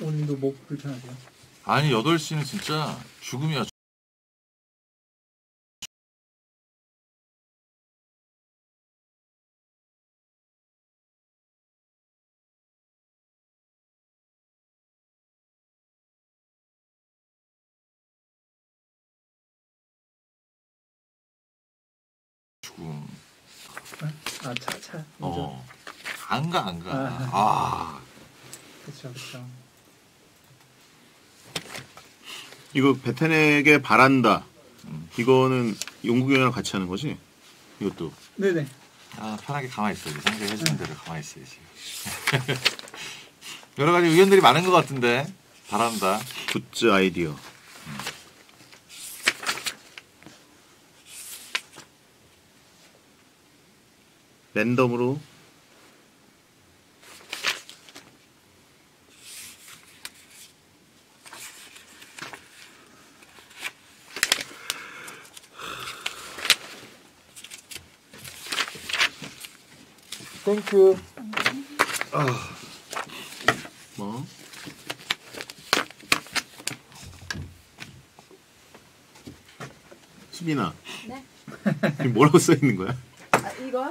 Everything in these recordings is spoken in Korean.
오늘도 목 불편하세요? 아니 8시는 진짜 죽음이야. 죽음. 아, 차. 안 가. 그쵸. 이거 베텐에게 바란다. 이거는 용국이랑 같이 하는 거지? 이것도. 네네. 편하게 가만히 있어야지. 상대 해주는 대로 가만히 있어야지. 여러 가지 의견들이 많은 것 같은데. 바란다. 굿즈 아이디어. 랜덤으로 땡큐. 뭐 수빈아. 네? 지금 뭐라고 써 있는 거야? 이거요?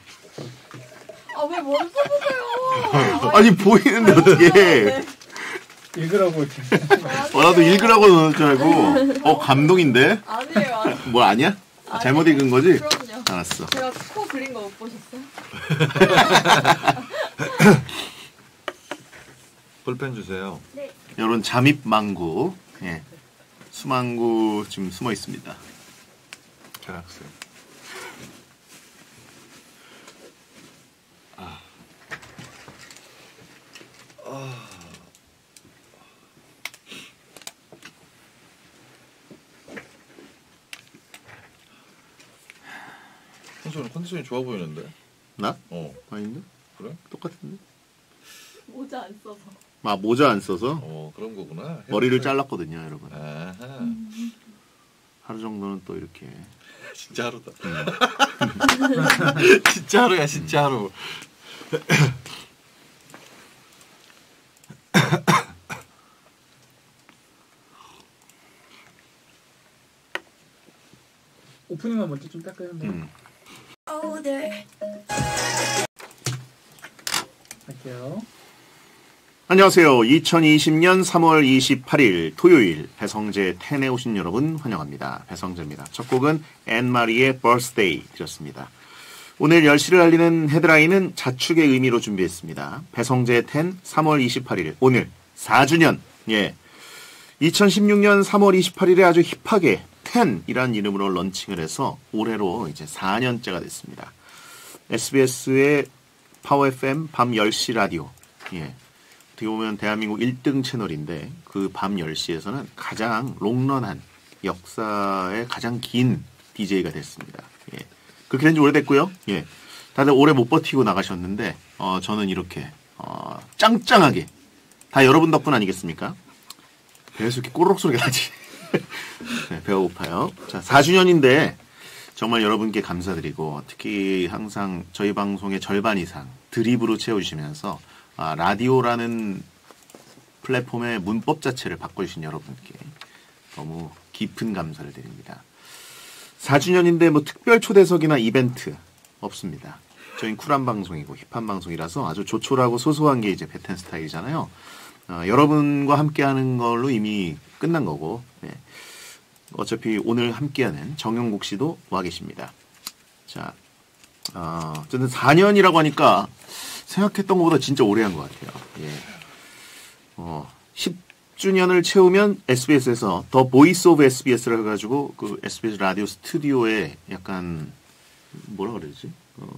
왜 머리 써보세요? 아니 보이는데 어떻게? 네. 읽으라고 이렇게. 나도 읽으라고 넣을 줄 알고. 감동인데? 아니에요. 뭐 아니야? 잘못 읽은 거지? 그럼요. 알았어. 제가 코 그린 거 못 보셨어요? 볼펜 주세요. 네. 여러분 잠입망구. 예. 수망구 지금 숨어 있습니다. 계락스. 컨디션이 좋아 보이는데? 나? 아닌데? 그래? 똑같은데? 모자 안 써서. 모자 안 써서? 그런 거구나. 머리를 잘랐거든요, 여러분. 아하. 하루 정도는 또 이렇게. 진짜 하루다. 진짜 하루야, 진짜 하루. 오프닝만 먼저 좀 닦아야 한다. 할게요. 안녕하세요. 2020년 3월 28일 토요일 배성재 10에 오신 여러분 환영합니다. 배성재입니다. 첫 곡은 앤마리의 Birthday 드렸습니다. 오늘 10시를 알리는 헤드라인은 자축의 의미로 준비했습니다. 배성재 10 3월 28일 오늘 4주년. 2016년 3월 28일에 아주 힙하게 10이라는 이름으로 런칭을 해서 올해로 이제 4년째가 됐습니다. SBS의 파워 FM 밤 10시 라디오. 어떻게 보면 대한민국 1등 채널인데 그 밤 10시에서는 가장 롱런한 역사의 가장 긴 DJ가 됐습니다. 그렇게 된 지 오래됐고요. 다들 오래 못 버티고 나가셨는데 저는 이렇게 짱짱하게 다 여러분 덕분 아니겠습니까? 배에서 이렇게 꼬르륵 소리가 나지. 네, 배가 고파요. 자, 4주년인데 정말 여러분께 감사드리고 특히 항상 저희 방송의 절반 이상 드립으로 채워주시면서 라디오라는 플랫폼의 문법 자체를 바꿔주신 여러분께 너무 깊은 감사를 드립니다. 4주년인데 뭐 특별 초대석이나 이벤트 없습니다. 저희는 쿨한 방송이고 힙한 방송이라서 아주 조촐하고 소소한 게 이제 베텐 스타일이잖아요. 여러분과 함께하는 걸로 이미 끝난 거고 어차피 오늘 함께하는 정영국 씨도 와 계십니다. 자, 어쨌든 4년이라고 하니까 생각했던 것보다 진짜 오래 한 것 같아요. 10주년을 채우면 SBS에서 더 보이스 오브 SBS를 해가지고 그 SBS 라디오 스튜디오에 약간 뭐라 그러지?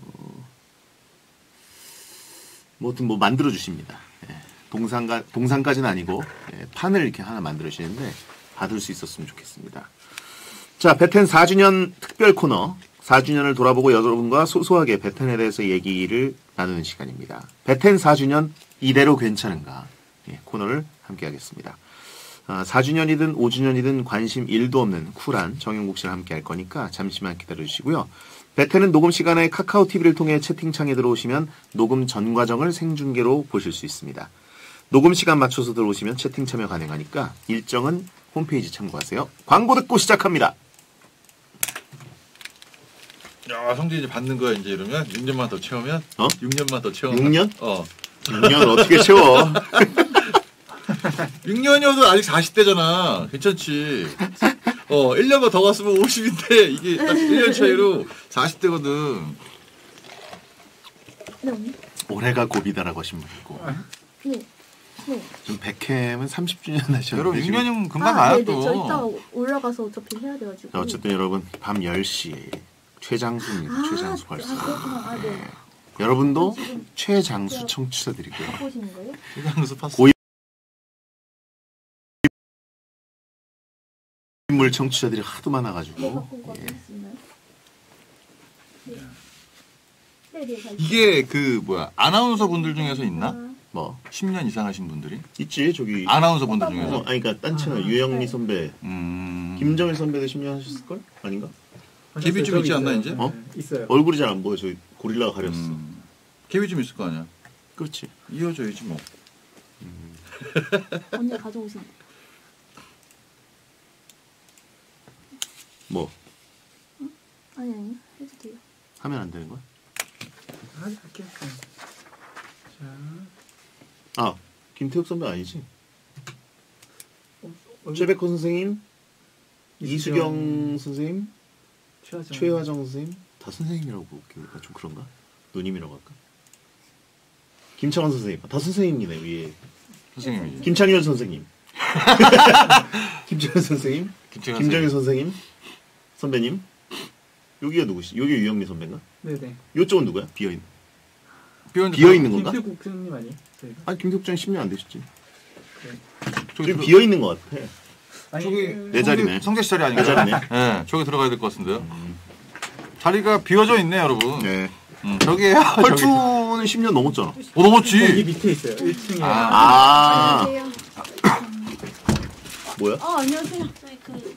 뭐든 뭐 만들어 주십니다. 동상까지는 아니고 판을 이렇게 하나 만들어 주시는데 받을 수 있었으면 좋겠습니다. 자, 베텐 4주년 특별 코너 4주년을 돌아보고 여러분과 소소하게 베텐에 대해서 얘기를 나누는 시간입니다. 베텐 4주년 이대로 괜찮은가 코너를 함께 하겠습니다. 4주년이든 5주년이든 관심 1도 없는 쿨한 정영국 씨랑 함께 할 거니까 잠시만 기다려 주시고요. 베텐은 녹음 시간에 카카오 TV를 통해 채팅창에 들어오시면 녹음 전 과정을 생중계로 보실 수 있습니다. 녹음 시간 맞춰서 들어오시면 채팅 참여 가능하니까 일정은 홈페이지 참고하세요. 광고 듣고 시작합니다. 야, 성재 이제 받는 거야 이제 이러면 6년만 더 채우면? 어? 6년만 더 채우면? 6년? 어. 6년 어떻게 채워? 6년이어도 아직 40대잖아. 괜찮지. 1년만 더 갔으면 50인데 이게 딱 1년 차이로 40대거든. 네, 언니. 올해가 고비다라고 하신 분 있고 네. 네. 좀 백캠은 30주년 하셨는데 여러분 지금 6년이면 금방 가요 네네. 또. 저 이따 올라가서 어차피 해야 돼가지고. 자, 어쨌든 여러분 밤 10시에 최장수입니다. 최장수 벌써. 그렇구나. 네. 네. 여러분도 지금 최장수 청취자들이고요. 보시는 거예요? 최장수 파스. 고인물 청취자들이 하도 네, 많아가지고 갖고 가실 수 있나요? 네. 네, 잘 이게 그 뭐야 아나운서 분들 중에서 있나? 뭐 10년 이상 하신 분들이? 있지 저기 아나운서 분들 중에서? 아니 그러니까 딴 채널 유영미 선배 김정일 선배도 10년 하셨을걸? 아닌가? 갭이 좀 있지 않나, 있어요. 이제? 어? 있어요. 얼굴이 잘 안 보여. 저기 고릴라가 가렸어. 갭이 좀 있을 거 아니야. 그렇지. 이어져야지 뭐. 언니 가져오신. 뭐 아니 해도 돼요. 하면 안 되는 거야? 할게요. 자, 아 김태욱 선배 아니지? 얼굴- 최백호 선생님, 이수경, 이수경 선생님, 최화정. 최화정 선생님 다 선생님이라고 볼까? 좀 그런가? 누님이라고 할까? 김창원 선생님 다 선생님이네 위에. 선생님이지. 김창현 선생님, 김창현 선생님, 김정일 선생님, 선배님. 여기가 누구시? 여기 유영미 선배인가? 네네. 요쪽은 누구야? 비어있는. 비어 비어있는 건가? 김태국 교수님 아니에요? 저희가. 아니 김태욱장 10년 안 되셨지. 저기 좀 비어있는 것 같아. 아니, 저기 내 자리네. 성재 씨 자리 아닌가요? 내 자리네. 네, 저기 들어가야 될 것 같은데요. 자리가 비어져 있네, 여러분. 네. 저기에요. 저기. 펄투는 10년 넘었잖아. 여기 넘었지. 밑에 있어요. 1층에. 아, 안녕하세요. 뭐야? 안녕하세요. 저희 그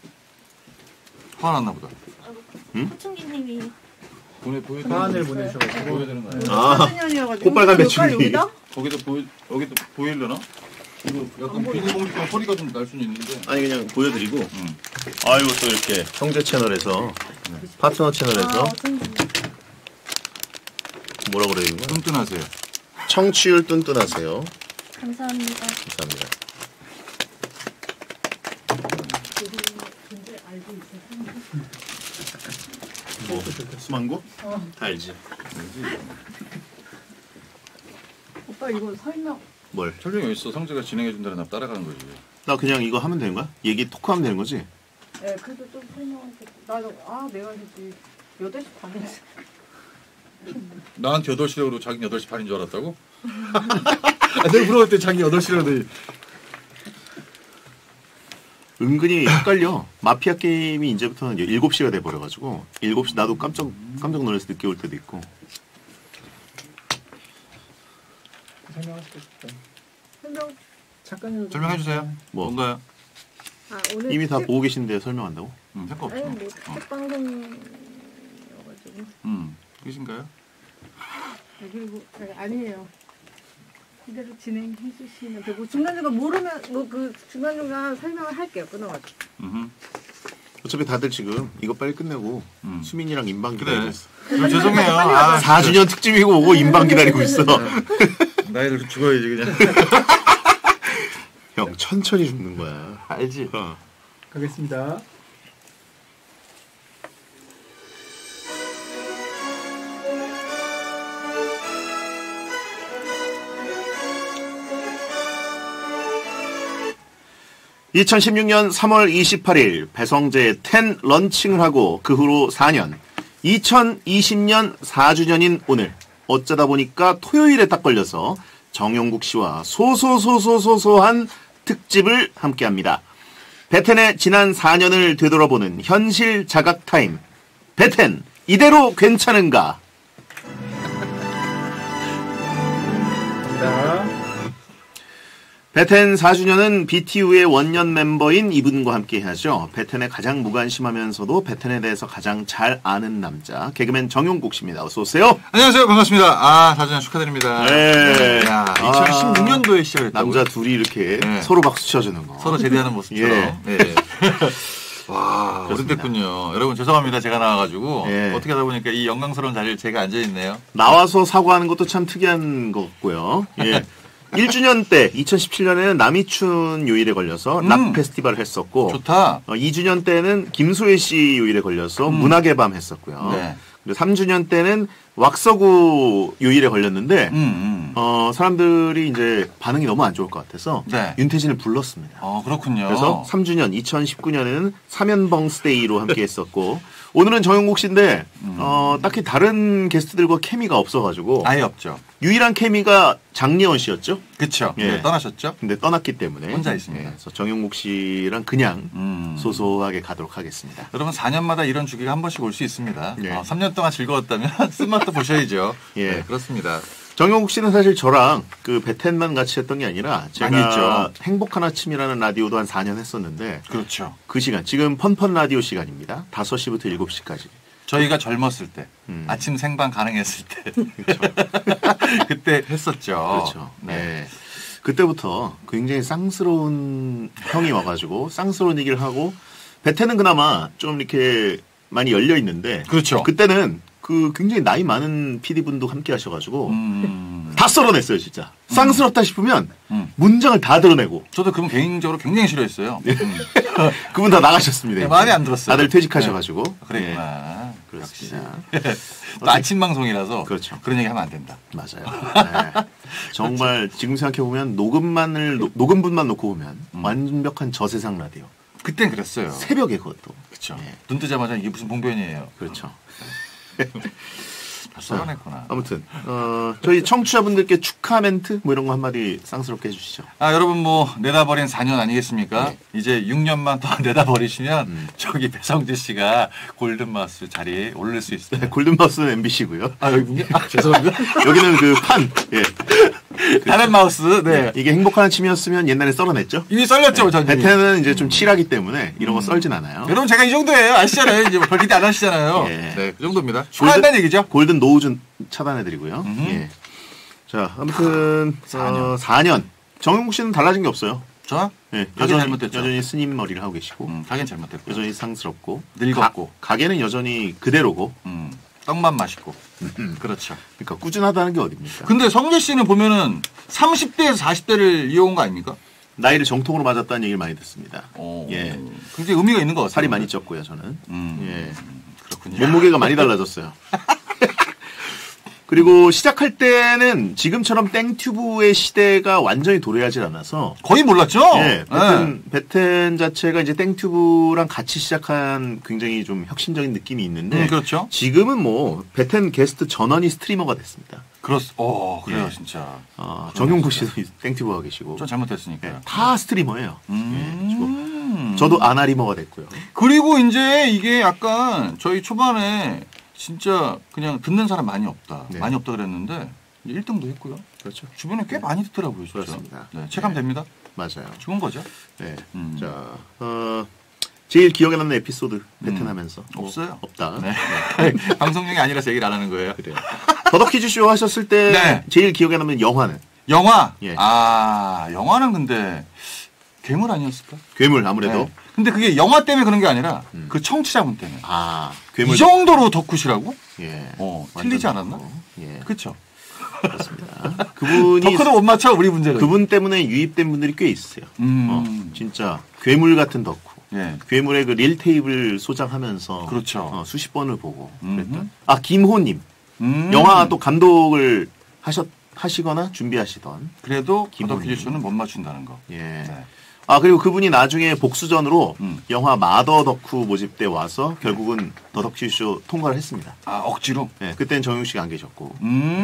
화났나 보다. 호충기님이 화환을 보내셔가지고. 보여야 되는 거 아니야? 아, 꽃빨간 배추기. 여기도 보이려나? 이거 약간 비닐봉지 때문에 소리가 좀 날 수는 있는데. 아니 그냥 보여드리고. 아이고 또 이렇게 형제 채널에서 파트너 채널에서 뭐라 그래야 되는 거야? 뚠뚠하세요. 청취율 뚠뚠하세요. 감사합니다. 감사합니다. 뭐 수만고? 다 알지. 오빠 이거 설명. 뭘? 설명이 있어. 성재가 진행해준다는 나 따라가는 거지. 나 그냥 이거 하면 되는 거야? 얘기 토크하면 되는 거지? 네, 그래도 좀 설명할게. 나도 내가 했지. 8시 반에. 나한테 8시라고 그러고 자기는 8시 반인 줄 알았다고? 내가 물어볼 때 자기 8시라고 은근히 헷갈려. 마피아 게임이 이제부터는 7시가 돼버려가지고 7시 나도 깜짝 놀라서 늦게 올 때도 있고. 설명하시고 싶어요. 설명. 잠깐이라도. 설명해주세요. 뭐? 뭔가요? 오늘 이미 다 보고 계신데 설명한다고? 상관없죠. 아니 뭐 특집 방송이어가지고. 끝인가요? 그리고 아니에요. 이대로 진행해 주시면 되고 중간중간 모르면 뭐 그 중간중간 설명을 할게요. 끊어가지고. 어차피 다들 지금 이거 빨리 끝내고 수민이랑 인방 기다리고 그래. 있어. 죄송해요. 아, 4주년 특집이고 인방 기다리고 있어. 나이를 죽어야지 그냥. 형 천천히 죽는 거야. 알지? 가겠습니다. (2016년 3월 28일) 배성재 10 런칭을 하고 그 후로 4년 2020년 4주년인 오늘 어쩌다 보니까 토요일에 딱 걸려서 정용국 씨와 소소한 특집을 함께합니다. 베텐의 지난 4년을 되돌아보는 현실 자각 타임. 베텐 이대로 괜찮은가? 자, 베텐 4주년은 BTU의 원년 멤버인 이분과 함께 해야죠. 베텐에 가장 무관심하면서도 베텐에 대해서 가장 잘 아는 남자 개그맨 정용국 씨입니다. 어서 오세요. 안녕하세요. 반갑습니다. 4주년 축하드립니다. 네. 야, 2016년도에 시작했다고. 남자 둘이 이렇게 네. 서로 박수 쳐주는 거. 서로 제대하는 모습처럼. 예. 네. 와, 어른됐군요. 여러분 죄송합니다. 제가 나와가지고 예. 어떻게 하다 보니까 이 영광스러운 자리를 제가 앉아있네요. 나와서 사과하는 것도 참 특이한 것 같고요. 예. 1주년 때 2017년에는 남이춘 요일에 걸려서 락 페스티벌을 했었고 좋다. 2주년 때는 김소혜 씨 요일에 걸려서 문학의 밤 했었고요. 네. 그리고 3주년 때는 왁서구 요일에 걸렸는데 사람들이 이제 반응이 너무 안 좋을 것 같아서 네. 윤태진을 불렀습니다. 그렇군요. 그래서 3주년 2019년에는 삼연벙스데이로 함께 했었고 오늘은 정용국 씨인데 딱히 다른 게스트들과 케미가 없어가지고 아예 없죠. 유일한 케미가 장리원 씨였죠. 그쵸. 예. 네, 떠나셨죠? 근데 떠났기 때문에 혼자 있습니다. 예, 그래서 정용국 씨랑 그냥 소소하게 가도록 하겠습니다. 여러분 4년마다 이런 주기가 한 번씩 올 수 있습니다. 예. 3년 동안 즐거웠다면 쓴맛도 보셔야죠. 예. 네, 그렇습니다. 정용국 씨는 사실 저랑 그 베텐만 같이 했던 게 아니라 많이 제가 했죠. 행복한 아침이라는 라디오도 한 4년 했었는데 그렇죠. 그 시간 지금 펀펀 라디오 시간입니다. 5시부터 7시까지. 저희가 젊었을 때, 아침 생방 가능했을 때, 그때 했었죠. 그렇죠. 네. 네. 그때부터 굉장히 쌍스러운 형이 와가지고 쌍스러운 얘기를 하고 베텐은 그나마 좀 이렇게 많이 열려 있는데 그렇죠. 그때는 그 굉장히 나이 많은 PD분도 함께 하셔가지고 음. 다 썰어냈어요 진짜. 쌍스럽다 싶으면 문장을 다 드러내고 저도 그분 개인적으로 굉장히 싫어했어요. 그분 다 나가셨습니다. 네, 이제. 마음에 안 들었어요. 다들 퇴직하셔가지고. 네. 그랬구나. 그렇습니다. 또 아침 방송이라서 그렇죠. 그런 얘기 하면 안 된다. 맞아요. 네. 정말 지금 생각해보면 녹음분만 놓고 보면 완벽한 저세상 라디오. 그땐 그랬어요. 새벽에 그것도. 그렇죠. 네. 눈 뜨자마자 이게 무슨 봉변이에요. 그렇죠. 다 썰어냈구나. 아무튼 저희 청취자분들께 축하 멘트 뭐 이런 거 한마디 쌍스럽게 해주시죠. 여러분 뭐 내다버린 4년 아니겠습니까? 네. 이제 6년만 더 내다버리시면 저기 배성재 씨가 골든마우스 자리에 오를 수 있어요. 골든마우스는 MBC고요. 여기 죄송합니다. 여기는 그 판. 예. 다른 마우스. 네. 이게 행복한 아침이었으면 옛날에 썰어냈죠. 이미 썰렸죠, 전. 베텐은 이제 좀 칠하기 때문에 이런 거 썰진 않아요. 여러분 제가 이 정도예요. 아시잖아요. 이제 별 기대 안 하시잖아요. 예. 네, 그 정도입니다. 축하한다는 얘기죠. 골든 노우준 차단해드리고요. 예. 자, 아무튼 4년. 정용국 씨는 달라진 게 없어요. 저? 예, 가게 잘못됐죠. 여전히 스님 머리를 하고 계시고 가긴 잘못됐고. 여전히 상스럽고 늙었고. 가게는 여전히 그대로고 떡만 맛있고. 그렇죠. 그러니까 꾸준하다는 게 어딥니까? 근데 성재 씨는 보면은 30대에서 40대를 이어온 거 아닙니까? 나이를 정통으로 맞았다는 얘기를 많이 듣습니다. 예. 굉장히 의미가 있는 것 같아요. 살이 많이 쪘고요, 저는. 예. 그렇군요. 몸무게가 많이 달라졌어요. 그리고 시작할 때는 지금처럼 땡튜브의 시대가 완전히 도래하지 않아서 거의 몰랐죠? 예, 베텐 자체가 이제 땡튜브랑 같이 시작한 굉장히 좀 혁신적인 느낌이 있는데 그렇죠. 지금은 뭐 베텐 게스트 전원이 스트리머가 됐습니다. 그래요, 예. 진짜. 정용국 씨도 땡튜브 하고 계시고 전 잘못했으니까요. 예, 다 스트리머예요. 예, 지금 저도 아나리머가 됐고요. 그리고 이제 이게 약간 저희 초반에 진짜 그냥 듣는 사람 많이 없다. 네. 많이 없다 그랬는데 1등도 했고요. 그렇죠. 주변에 꽤 많이 듣더라고요. 진짜. 그렇습니다. 네, 체감됩니다. 맞아요. 좋은 거죠. 네. 음. 자, 제일 기억에 남는 에피소드 베텐 하면서 없어요. 없다. 네. 방송용이 아니라서 얘기를 안 하는 거예요. 그래요. 더덕퀴즈 쇼 하셨을 때 네. 제일 기억에 남는 영화는 영화. 예. 영화는 근데 괴물 아니었을까? 괴물 아무래도. 네. 근데 그게 영화 때문에 그런 게 아니라 그 청취자분 때문에. 괴물. 이 정도로 덕후시라고? 예. 틀리지 않았나? 예. 그렇죠. 그렇습니다. 그분이 덕후도 못 맞춰 우리 문제가. 그분 때문에 유입된 분들이 꽤 있어요. 진짜 괴물 같은 덕후. 예. 괴물의 그 릴 테이블 소장하면서 그렇죠. 수십 번을 보고 그랬던. 김호님. 음. 영화 또 감독을 하시거나 준비하시던. 그래도 김호님. 덕후쇼는 못 맞춘다는 거. 예. 네. 그리고 그분이 나중에 복수전으로 영화 마더 덕후 모집 때 와서 결국은 더 덕후쇼 통과를 했습니다. 억지로? 예, 그때는 정용 씨가 안 계셨고.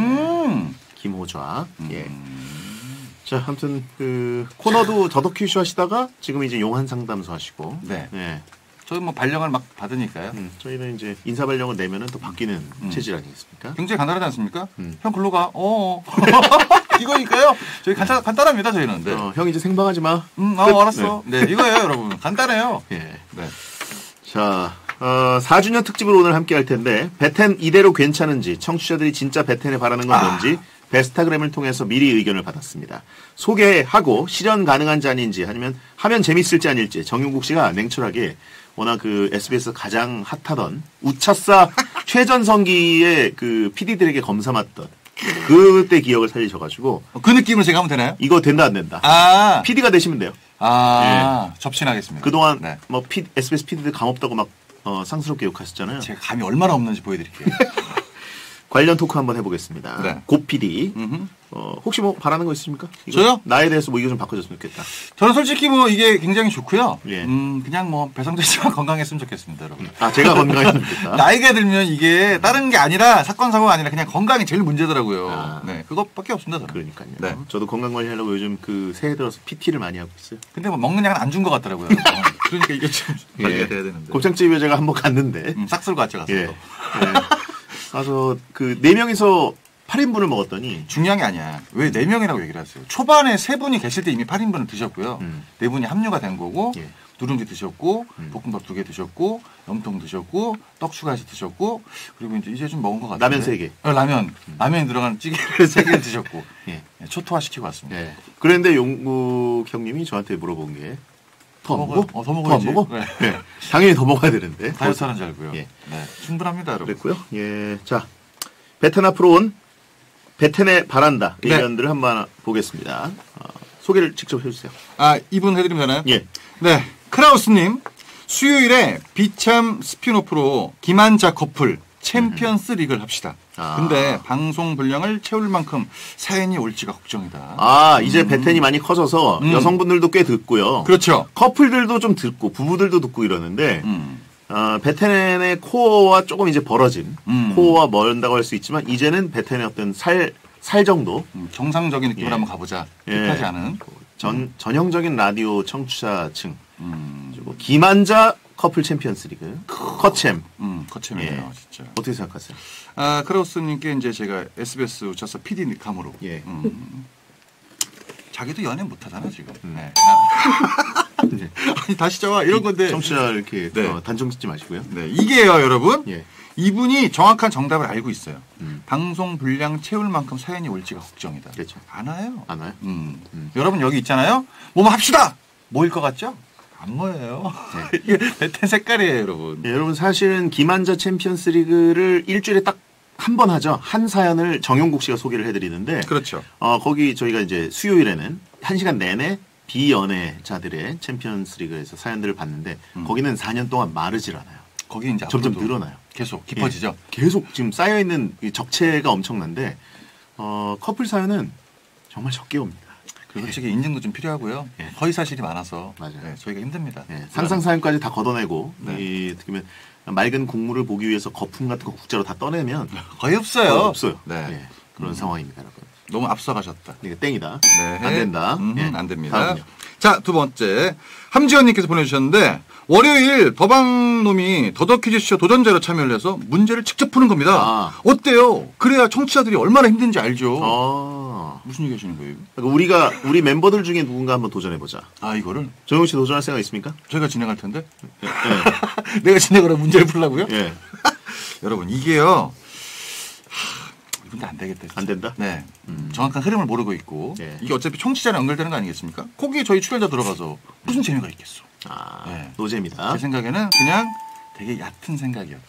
김호좌. 예. 자, 아무튼 그 코너도 더 덕후쇼 하시다가 지금 이제 용한 상담소 하시고. 네. 예. 저희 뭐 발령을 막 받으니까요. 저희는 이제 인사 발령을 내면은 또 바뀌는 체질 아니겠습니까? 굉장히 간단하지 않습니까? 형 글로 가. 이거니까요. 저희 간단합니다, 저희는. 네. 형 이제 생방하지 마. 알았어. 네, 이거예요, 여러분. 간단해요. 예. 네. 자, 4주년 특집으로 오늘 함께 할 텐데, 베텐 이대로 괜찮은지, 청취자들이 진짜 베텐에 바라는 건 뭔지, 베스타그램을 통해서 미리 의견을 받았습니다. 소개하고 실현 가능한지 아닌지, 아니면 하면 재밌을지 아닐지, 정용국 씨가 냉철하게 워낙 그 SBS 가장 핫하던 우차사 최전성기의 그 PD들에게 검사 맡던 그때 기억을 살리셔가지고, 그 느낌으로 제가 하면 되나요? 이거 된다 안 된다. 아, PD가 되시면 돼요. 접신하겠습니다. 그동안 네. 뭐 SBS PD들 감 없다고 막 상스럽게 욕하셨잖아요. 제가 감이 얼마나 없는지 보여드릴게요. 관련 토크 한번 해보겠습니다. 네. 고 PD. 음흠. 혹시 뭐 바라는 거 있습니까? 이거 저요? 나에 대해서 뭐 이거 좀 바꿔줬으면 좋겠다. 저는 솔직히 뭐 이게 굉장히 좋고요. 예. 그냥 뭐 배성재씨만 건강했으면 좋겠습니다, 여러분. 제가 건강했으면 좋겠다. 나이가 들면 이게 다른 게 아니라 사건 사고가 아니라 그냥 건강이 제일 문제더라고요. 네, 그것밖에 없습니다. 저는. 그러니까요. 네. 저도 건강 관리하려고 요즘 그 새해 들어서 PT를 많이 하고 있어요. 근데 뭐 먹는 양은 안 준 것 같더라고요. 그러니까 이게 좀 관리가 돼야 되는데. 곱창집에 제가 한번 갔는데. 싹쓸고 같이 갔어. 예. 가서 그 4명이서 8인분을 먹었더니 중요한 게 아니야. 왜 4명이라고 얘기를 하세요? 초반에 3분이 계실 때 이미 8인분을 드셨고요. 4분이 합류가 된 거고, 예. 누룽지 드셨고, 볶음밥 2개 드셨고, 염통 드셨고, 떡 추가해서 드셨고, 그리고 이제 좀 먹은 것 같아요. 라면 3개. 라면에 들어가는 찌개를 3개를 드셨고, 예. 초토화시키고 왔습니다. 예. 그런데 용국 형님이 저한테 물어본 게, 더 먹어? 더 먹어야지. 더 먹어? 네. 네. 당연히 더 먹어야 되는데. 다이어트 하는 줄 알고요. 예. 네, 충분합니다, 여러분. 그랬고요. 예. 자, 베텐 앞으로 온 베텐에 바란다 네. 의견들을 한번 보겠습니다. 소개를 직접 해주세요. 이분 해드리면 되나요? 예. 네, 크라우스님. 수요일에 비참 스피노프로 김한자 커플 챔피언스 리그를 합시다. 근데 방송 분량을 채울 만큼 사연이 올지가 걱정이다. 이제 베텐이 많이 커져서 여성분들도 꽤 듣고요. 그렇죠. 커플들도 좀 듣고 부부들도 듣고 이러는데 베텐의 코어와 조금 이제 벌어진 코어와 멀다고 할 수 있지만 이제는 베텐의 어떤 살 정도 정상적인 느낌으로 예. 한번 가보자. 예. 급하지 않은. 전형적인 라디오 청취자층 그리고 김한자 커플 챔피언스 리그 커챔 거침이네요, 예. 진짜. 어떻게 생각하세요? 크라우스님께 이제 제가 SBS 우차사 PD 감으로. 예. 자기도 연애 못하잖아 지금. 네. 네. 아니 다시 잡아 이런 건데. 청취자 이렇게 네. 단정 짓지 마시고요. 네, 이게요, 여러분. 예. 이분이 정확한 정답을 알고 있어요. 방송 분량 채울 만큼 사연이 올지가 걱정이다. 그렇죠. 안 와요. 안 와요? 여러분 여기 있잖아요. 뭐 합시다. 뭐일 것 같죠? 안 뭐예요. 이게 베텐 색깔이에요, 여러분. 예, 여러분 사실은 김한자 챔피언스 리그를 일주일에 딱 한 번 하죠. 한 사연을 정용국 씨가 소개를 해드리는데 그렇죠. 거기 저희가 이제 수요일에는 1시간 내내 비연애자들의 챔피언스 리그에서 사연들을 봤는데 거기는 4년 동안 마르질 않아요. 거기 이제 점점 앞으로도 늘어나요. 계속 깊어지죠. 예, 계속 지금 쌓여있는 이 적체가 엄청난데 커플 사연은 정말 적게 옵니다. 그리고 솔직히 인증도 좀 필요하고요. 예. 허위 사실이 많아서 맞아요. 네, 저희가 힘듭니다. 예, 상상 사연까지 다 걷어내고 네. 어떻게 보면 맑은 국물을 보기 위해서 거품 같은 거 국자로 다 떠내면 거의 없어요. 거의 없어요. 네. 예, 그런 상황입니다, 여러분. 너무 앞서가셨다. 이게 땡이다. 네. 안 된다. 예, 안 됩니다. 다음은요. 자, 두 번째. 함지연님께서 보내주셨는데, 월요일 더방놈이 더더퀴즈쇼 도전자로 참여를 해서 문제를 직접 푸는 겁니다. 어때요? 그래야 청취자들이 얼마나 힘든지 알죠. 무슨 얘기 하시는 거예요? 그러니까 우리 멤버들 중에 누군가 한번 도전해보자. 이거를? 정용 씨 도전할 생각 있습니까? 저희가 진행할 텐데? 예. 내가 진행을 하면 문제를 풀라고요? 예. 여러분, 이게요. 이분도 안 되겠다. 진짜. 안 된다? 네. 정확한 흐름을 모르고 있고, 예. 이게 어차피 청취자랑 연결되는 거 아니겠습니까? 거기에 저희 출연자 들어가서 무슨 재미가 있겠어. 네. 노잼이다. 제 생각에는 그냥 되게 얕은 생각이었다.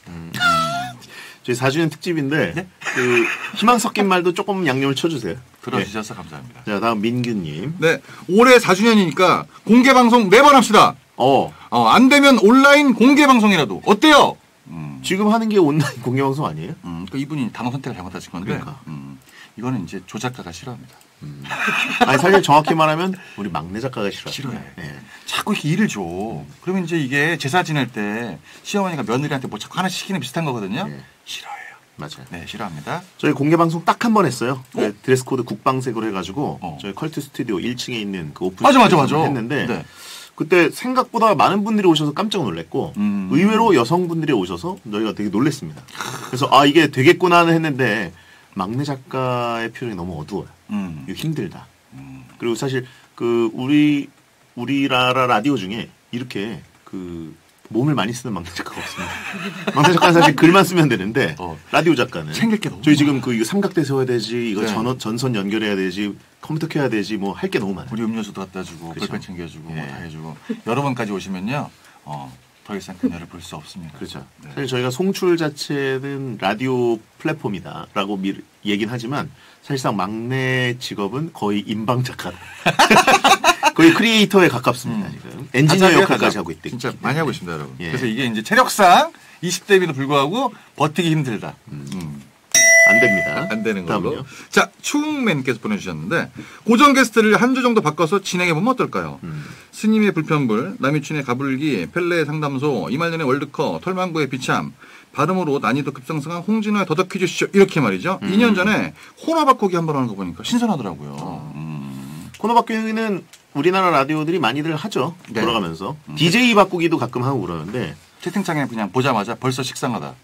저희 4주년 특집인데 네? 그 희망 섞인 말도 조금 양념을 쳐주세요. 들어주셔서 감사합니다. 자, 다음 민규님. 네, 올해 4주년이니까 공개 방송 4번 합시다. 안 되면 온라인 공개 방송이라도 어때요? 지금 하는 게 온라인 공개 방송 아니에요? 그 이분이 단어 선택을 잘못하신 건데, 그러니까. 이거는 이제 조작가가 싫어합니다. 아니 사실 정확히 말하면 우리 막내 작가가 싫어요. 싫어해. 예. 자꾸 이렇게 일을 줘. 그러면 이제 이게 제사 지낼 때 시어머니가 며느리한테 뭐 자꾸 하나씩 시키는 비슷한 거거든요. 예. 싫어해요. 맞아요. 네, 싫어합니다. 저희 공개 방송 딱 한 번 했어요. 그 드레스 코드 국방색으로 해가지고 어. 저희 컬트 스튜디오 1층에 있는 그 오픈 맞아. 스튜디오에서 했는데 네. 그때 생각보다 많은 분들이 오셔서 깜짝 놀랐고 의외로 여성분들이 오셔서 저희가 되게 놀랐습니다. 그래서 이게 되겠구나 했는데 막내 작가의 표정이 너무 어두워요. 이거 힘들다. 그리고 사실 그 우리나라 라디오 중에 이렇게 그 몸을 많이 쓰는 막내 작가가 없습니다. 막내 작가는 사실 글만 쓰면 되는데 라디오 작가는 챙길 게 너무 저희 지금 그 이거 삼각대 세워야 되지, 이거 네. 전선 연결해야 되지, 컴퓨터 켜야 되지, 뭐 할 게 너무 많아요. 우리 음료수도 갖다 주고 그렇죠. 볼펜 챙겨주고 예. 뭐 다 해주고 여러분까지 오시면요 더 이상 그녀를 볼 수 없습니다. 그렇죠. 네. 사실 저희가 송출 자체는 라디오 플랫폼이다라고 얘기는 하지만 사실상 막내 직업은 거의 인방 작가다. 거의 크리에이터에 가깝습니다. 지금 엔지니어 가장 역할까지 하고 있대. 진짜 많이 하고 있습니다, 여러분. 예. 그래서 이게 이제 체력상 20대임에도 불구하고 버티기 힘들다. 안 됩니다. 안 되는 걸로. 다음은요? 자, 추웅맨께서 보내주셨는데 고정 게스트를 한 주 정도 바꿔서 진행해보면 어떨까요? 스님의 불편불, 남이춘의 가불기, 펠레의 상담소, 이말년의 월드컵, 털망구의 비참, 발음으로 난이도 급상승한 홍진호의 더덕 퀴즈쇼 이렇게 말이죠. 2년 전에 호나 바꾸기 한 번 하는 거 보니까 신선하더라고요. 코너 바꾸기는 우리나라 라디오들이 많이들 하죠. 네. 돌아가면서. DJ 바꾸기도 가끔 하고 그러는데. 채팅창에 그냥 보자마자 벌써 식상하다.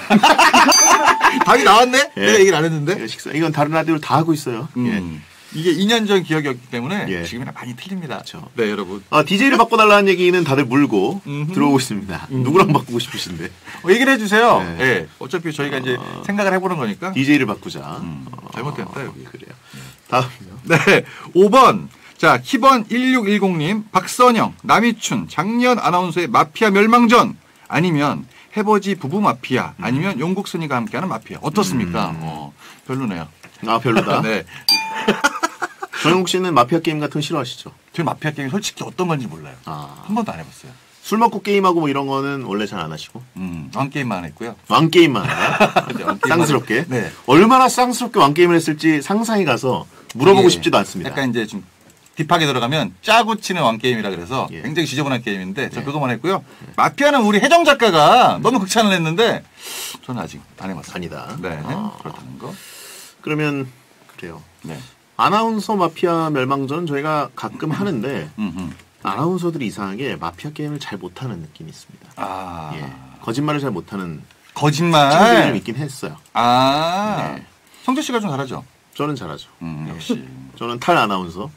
답이 나왔네? 예. 내가 얘기를 안 했는데? 이건 다른 라디오를 다 하고 있어요. 예. 이게 2년 전 기억이었기 때문에 예. 지금이랑 많이 틀립니다. 그렇죠. 네, 여러분. DJ를 바꿔달라는 얘기는 다들 물고 들어오고 있습니다. 누구랑 바꾸고 싶으신데. 얘기를 해주세요. 네. 예. 어차피 저희가 이제 생각을 해보는 거니까. DJ를 바꾸자. 잘못됐다, 여기. 그래요. 다음요. 네. 5번. 자, 키번 1610님, 박선영, 남이춘, 장년 아나운서의 마피아 멸망전. 아니면 해버지 부부 마피아. 아니면 용국순이가 함께하는 마피아. 어떻습니까? 별로네요. 아, 별로다. 네. 전용국 씨는 마피아 게임 같은 거 싫어하시죠? 저 마피아 게임 솔직히 어떤 건지 몰라요. 아. 한 번도 안 해봤어요. 술 먹고 게임하고 뭐 이런 거는 원래 잘 안 하시고. 왕게임만 했고요. 왕게임만 해요? 네, 왕게임만 쌍스럽게? 네. 얼마나 쌍스럽게 왕게임을 했을지 상상이 가서 물어보고 이게 싶지도 않습니다. 약간 이제 좀 딥하게 들어가면 짜고 치는 왕게임이라 그래서 예. 굉장히 지저분한 게임인데 저 그거만 했고요. 마피아는 우리 혜정 작가가 너무 극찬을 했는데 저는 아직 안 해봤어요. 아니다. 네. 아. 그렇다는 거. 그러면 그래요. 네. 아나운서 마피아 멸망전 저희가 가끔 하는데 음흠. 아나운서들이 이상하게 마피아 게임을 잘 못하는 느낌이 있습니다. 아. 예. 거짓말을 잘 못하는 친구들이 좀 거짓말. 있긴 했어요. 아. 네. 성재 씨가 좀 잘하죠. 저는 잘하죠. 역시. 저는 탈 아나운서.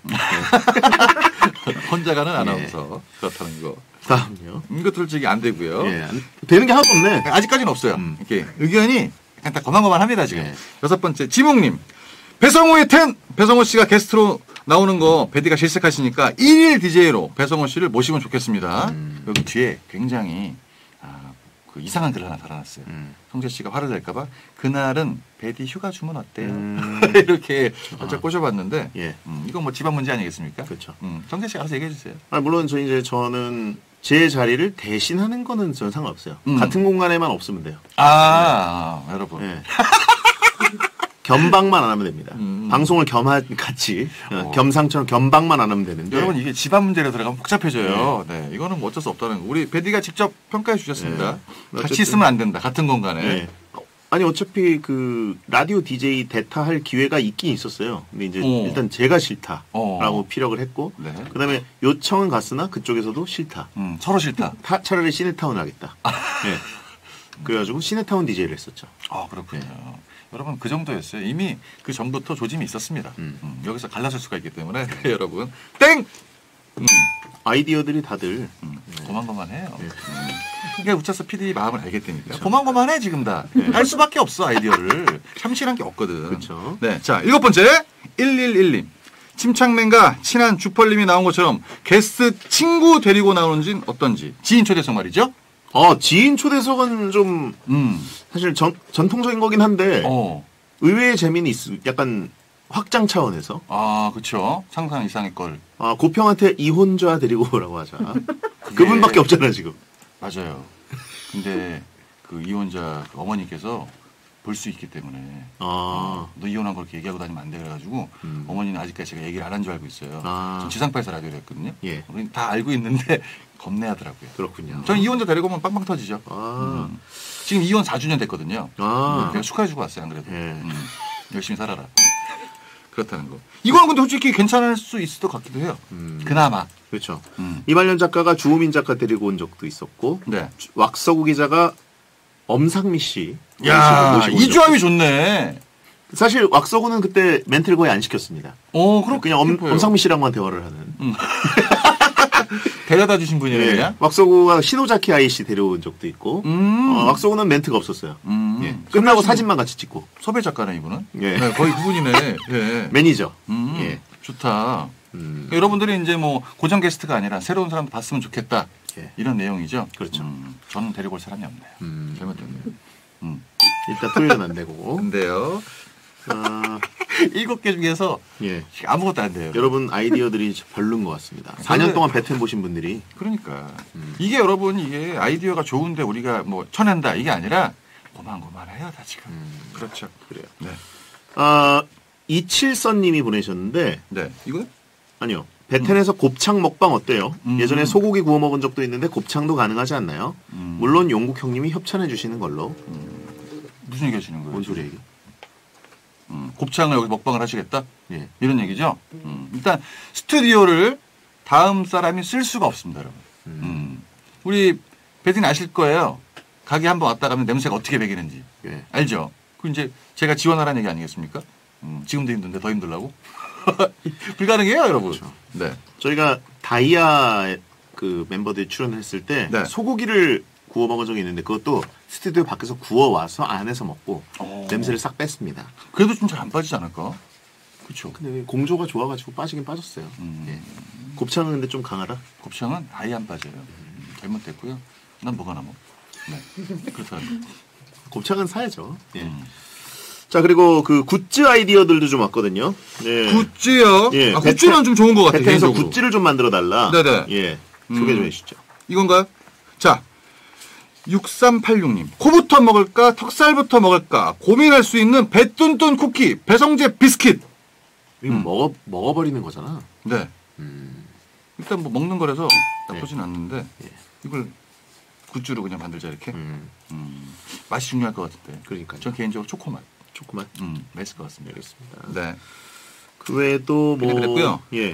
혼자 가는 아나운서. 그렇다는 거. 다음요. 이것도 솔직히 안 되고요. 예. 되는 게 하나도 없네. 아직까지는 없어요. 이렇게 의견이 약간 다 고만고만합니다 지금. 네. 6번째 지목님. 배성호의 텐 배성호 씨가 게스트로 나오는 거 배디가 실색하시니까 1일 DJ로 배성호 씨를 모시면 좋겠습니다. 여기 뒤에 굉장히 그 이상한 글을 하나 달아놨어요. 성재 씨가 화를 낼까봐 그날은 배디 휴가 주면 어때요? 이렇게 살짝 꼬셔봤는데 예. 이건 뭐 집안 문제 아니겠습니까? 그렇죠. 성재 씨 알아서 얘기해 주세요. 물론 저는 제 자리를 대신하는 거는 저는 상관없어요. 음. 같은 공간에만 없으면 돼요. 여러분. 예. 겸방만 안 하면 됩니다. 방송을 같이 겸상처럼 겸방만 안 하면 되는데. 여러분 이게 집안 문제로 들어가면 복잡해져요. 네, 이거는 뭐 어쩔 수 없다는 거. 우리 배디가 직접 평가해 주셨습니다. 네. 같이 있으면 안 된다. 같은 공간에. 네. 아니 어차피 그 라디오 DJ 대타할 기회가 있긴 있었어요. 근데 이제 일단 제가 싫다라고 피력을 했고, 네. 그다음에 요청은 갔으나 그쪽에서도 싫다. 서로 싫다. 차라리 시네타운 하겠다. 네. 그래가지고 시네타운 DJ를 했었죠. 그렇군요. 여러분 그 정도였어요. 이미 그 전부터 조짐이 있었습니다. 여기서 갈라설 수가 있기 때문에 여러분 땡. 아이디어들이 다들 고만고만해요. 그러니까 우차서 PD 마음을 알겠다니까. 고만고만해 지금 다. 할 수밖에 없어 아이디어를. 참신한 게 없거든. 그렇죠. 네, 자 7번째 111님. 침착맨과 친한 주펄님이 나온 것처럼 게스트 친구 데리고 나오는지는 어떤지. 지인 초대석 말이죠. 지인 초대석은 좀 사실 전통적인 거긴 한데 의외의 재미는 약간 확장 차원에서. 그렇죠. 상상 이상의 걸. 고평한테 이혼자 데리고 오라고 하자. 그분밖에 없잖아 지금. 맞아요. 근데 그 이혼자 어머니께서 볼 수 있기 때문에 너 이혼한 걸 그렇게 얘기하고 다니면 안 돼 그래가지고 어머니는 아직까지 제가 얘기를 안 한 줄 알고 있어요. 전 지상파에서 라디오를 했거든요. 예. 우리는 다 알고 있는데 겁내하더라고요. 그렇군요. 저는 이혼자 데리고 오면 빵빵 터지죠. 지금 이혼 4주년 됐거든요. 제가 축하해주고 왔어요. 안 그래도. 예. 열심히 살아라. 그렇다는 거. 이거는 근데 솔직히 괜찮을 수 있을 것 같기도 해요. 그나마. 그렇죠. 이말년 작가가 주호민 작가 데리고 온 적도 있었고, 네. 왁서구 기자가 엄상미 씨. 야, 모시고 온 이 적도 조합이 좋네. 사실 왁서구는 그때 멘트를 거의 안 시켰습니다. 그럼 그냥 엄상미 씨랑만 대화를 하는. 데려다 주신 분이에요, 예. 그냥? 왁서구가 시노자키 아이씨 데려온 적도 있고, 왁서구는 멘트가 없었어요. 예. 끝나고 사진만 같이 찍고. 섭외 작가네, 이분은? 예. 네, 거의 그분이네. 예. 매니저. 예. 좋다. 여러분들이 이제 뭐 고정 게스트가 아니라 새로운 사람도 봤으면 좋겠다. 예. 이런 내용이죠. 그렇죠. 저는 데리고 올 사람이 없네요. 잘못됐네요. 일단 토요일은 안 되고. 근데요. 7개 중에서 예. 아무것도 안 돼요. 여러분 아이디어들이 별로인 것 같습니다. 4년 근데- 동안 배튼 보신 분들이. 그러니까 이게 여러분 이게 아이디어가 좋은데 우리가 뭐 쳐낸다 이게 아니라 고만고만해요 다 지금. 그렇죠. 그래요. 네. 이칠선님이 보내셨는데, 네. 이거 아니요. 베텐에서 곱창 먹방 어때요? 음. 예전에 소고기 구워 먹은 적도 있는데 곱창도 가능하지 않나요? 물론 용국 형님이 협찬해 주시는 걸로. 무슨 얘기 하시는 거예요? 뭔 소리야 이게? 곱창을 여기 먹방을 하시겠다? 예. 이런 얘기죠. 일단 스튜디오를 다음 사람이 쓸 수가 없습니다, 여러분. 우리 배드님 아실 거예요. 가게 한번 왔다 가면 냄새가 어떻게 배기는지 예. 알죠? 그 이제 제가 지원하라는 얘기 아니겠습니까? 지금도 힘든데 더 힘들라고? 불가능해요, 여러분. 그렇죠. 네. 저희가 다이아 그 멤버들이 출연했을 때 네. 소고기를 구워 먹은 적이 있는데 그것도 스튜디오 밖에서 구워 와서 안에서 먹고 냄새를 싹 뺐습니다. 그래도 좀 잘 안 빠지지 않을까? 그렇죠. 근데 공조가 좋아가지고 빠지긴 빠졌어요. 예. 곱창은 근데 좀 강하다. 곱창은 아예 안 빠져요. 잘못됐고요. 난 뭐가 남아? 네. 그렇다면. 곱창은 사야죠. 예. 자, 그리고 그 굿즈 아이디어들도 좀 왔거든요. 네. 굿즈요? 예, 굿즈는 좀 좋은 것 같아요. 베텐에서 개인적으로. 굿즈를 좀 만들어 달라. 네네. 예. 소개 좀 해주시죠. 이건가요? 자, 6386님. 코부터 먹을까, 턱살부터 먹을까, 고민할 수 있는 배뚠뚠 쿠키, 배성재 비스킷. 이거 먹어버리는 거잖아. 네. 일단 뭐 먹는 거라서 나쁘진 네. 않는데, 예. 이걸 굿즈로 그냥 만들자, 이렇게. 음. 맛이 중요할 것 같은데. 그러니까요. 전 개인적으로 초코맛. 조금만. 맛있을 것 같습니다. 알겠습니다. 네. 그 외에도 뭐. 그랬고요. 예.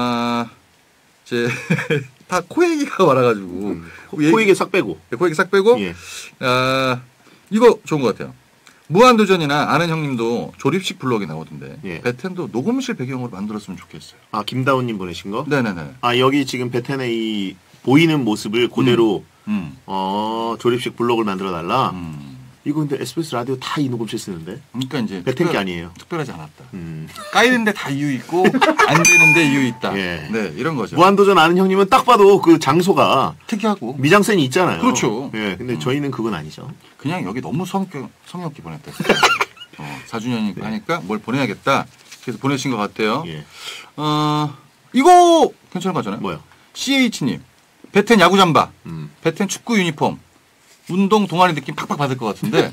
다 코 얘기가 많아가지고. 코에게 싹 빼고. 네, 코 얘기 싹 빼고. 예. 이거 좋은 것 같아요. 무한도전이나 아는 형님도 조립식 블록이 나오던데. 예. 베텐도 녹음실 배경으로 만들었으면 좋겠어요. 아, 김다운님 보내신 거? 네네네. 아, 여기 지금 베텐의 이 보이는 모습을 그대로, 조립식 블록을 만들어 달라. 이거 근데 SBS 라디오 다 이 녹음실 쓰는데? 그러니까 이제. 베텐 게 아니에요. 특별하지 않았다. 음. 까이는데 다 이유 있고, 안 되는데 이유 있다. 예. 네, 이런 거죠. 무한도전 아는 형님은 딱 봐도 그 장소가 특이하고. 미장센이 있잖아요. 그렇죠. 예, 근데 저희는 그건 아니죠. 그냥 여기 너무 성역기 보냈다. 4주년이니까 하니까 뭘 보내야겠다. 그래서 보내신 것 같아요. 예. 이거 괜찮은 거잖아요. 뭐요? CH님. 베텐 야구 잠바. 음. 베텐 축구 유니폼. 운동 동아리 느낌 팍팍 받을 것 같은데.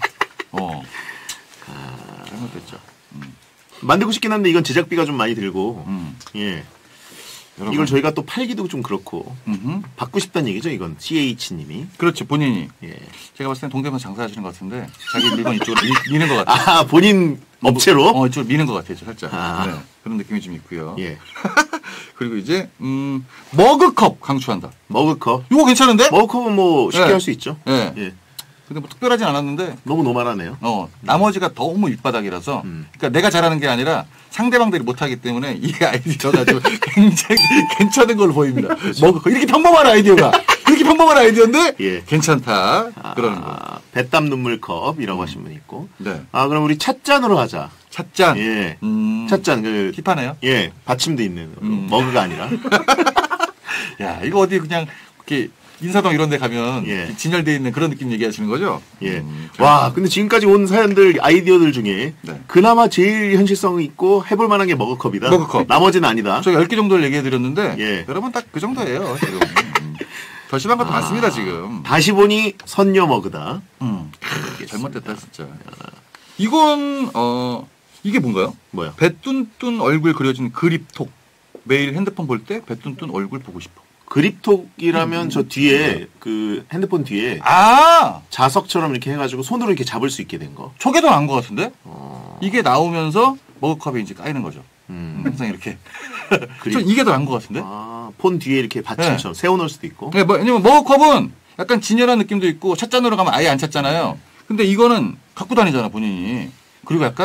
잘못됐죠. 만들고 싶긴 한데 이건 제작비가 좀 많이 들고. 예. 여러분. 이걸 저희가 또 팔기도 좀 그렇고. 음흠. 받고 싶다는 얘기죠, 이건. CH님이. 그렇죠. 본인이. 예. 제가 봤을 땐 동대문 장사하시는 것 같은데 자기 물건 이쪽으로 미는 것 같아요. 아, 본인 업체로? 이쪽으로 미는 것 같아요. 살짝. 아. 네, 그런 느낌이 좀 있고요. 예. 그리고 이제 머그컵 강추한다. 머그컵. 이거 괜찮은데? 머그컵은 뭐 쉽게 네. 할 수 있죠. 예. 예. 근데 뭐 특별하진 않았는데 너무 노멀하네요. 나머지가 너무 밑바닥이라서 그러니까 내가 잘하는 게 아니라 상대방들이 못하기 때문에 이 아이디어가 좀 굉장히 괜찮은 걸로 보입니다. 머그컵 이렇게 평범한 아이디어가 이렇게 평범한 아이디어인데 예. 괜찮다 그러는 거. 배땀 눈물컵이라고 하신 분이 있고. 네. 아, 그럼 우리 찻잔으로 하자. 찻잔. 예. 찻잔, 힙하네요. 예. 받침도 있는. 머그가 아니라. 야 이거 어디 그냥 이렇게 인사동 이런 데 가면 예. 진열되어 있는 그런 느낌 얘기하시는 거죠? 예. 와, 근데 지금까지 온 사연들, 아이디어들 중에 네. 그나마 제일 현실성 있고 해볼 만한 게 머그컵이다. 머그컵. 나머지는 아니다. 저 10개 정도를 얘기해드렸는데 예. 여러분 딱 그 정도예요. 지금. 더 심한 것도 많습니다. 지금. 다시 보니 선녀 머그다. 잘못됐다 진짜. 이건 이게 뭔가요? 뭐야? 배뚠뚠 얼굴 그려진 그립톡. 매일 핸드폰 볼 때 배뚠뚠 얼굴 보고 싶어. 그립톡이라면 저 뒤에 그 핸드폰 뒤에 자석처럼 이렇게 해가지고 손으로 이렇게 잡을 수 있게 된 거. 초계도 나온 것 같은데? 이게 나오면서 머그컵에 이제 까이는 거죠. 항상 이렇게. 전 이게 더 나은 것 같은데? 아, 폰 뒤에 이렇게 받침처럼 세워놓을 수도 있고. 네, 왜냐면 머그컵은 약간 진열한 느낌도 있고 찻잔으로 가면 아예 안 찼잖아요. 근데 이거는 갖고 다니잖아 본인이. 그리고 약간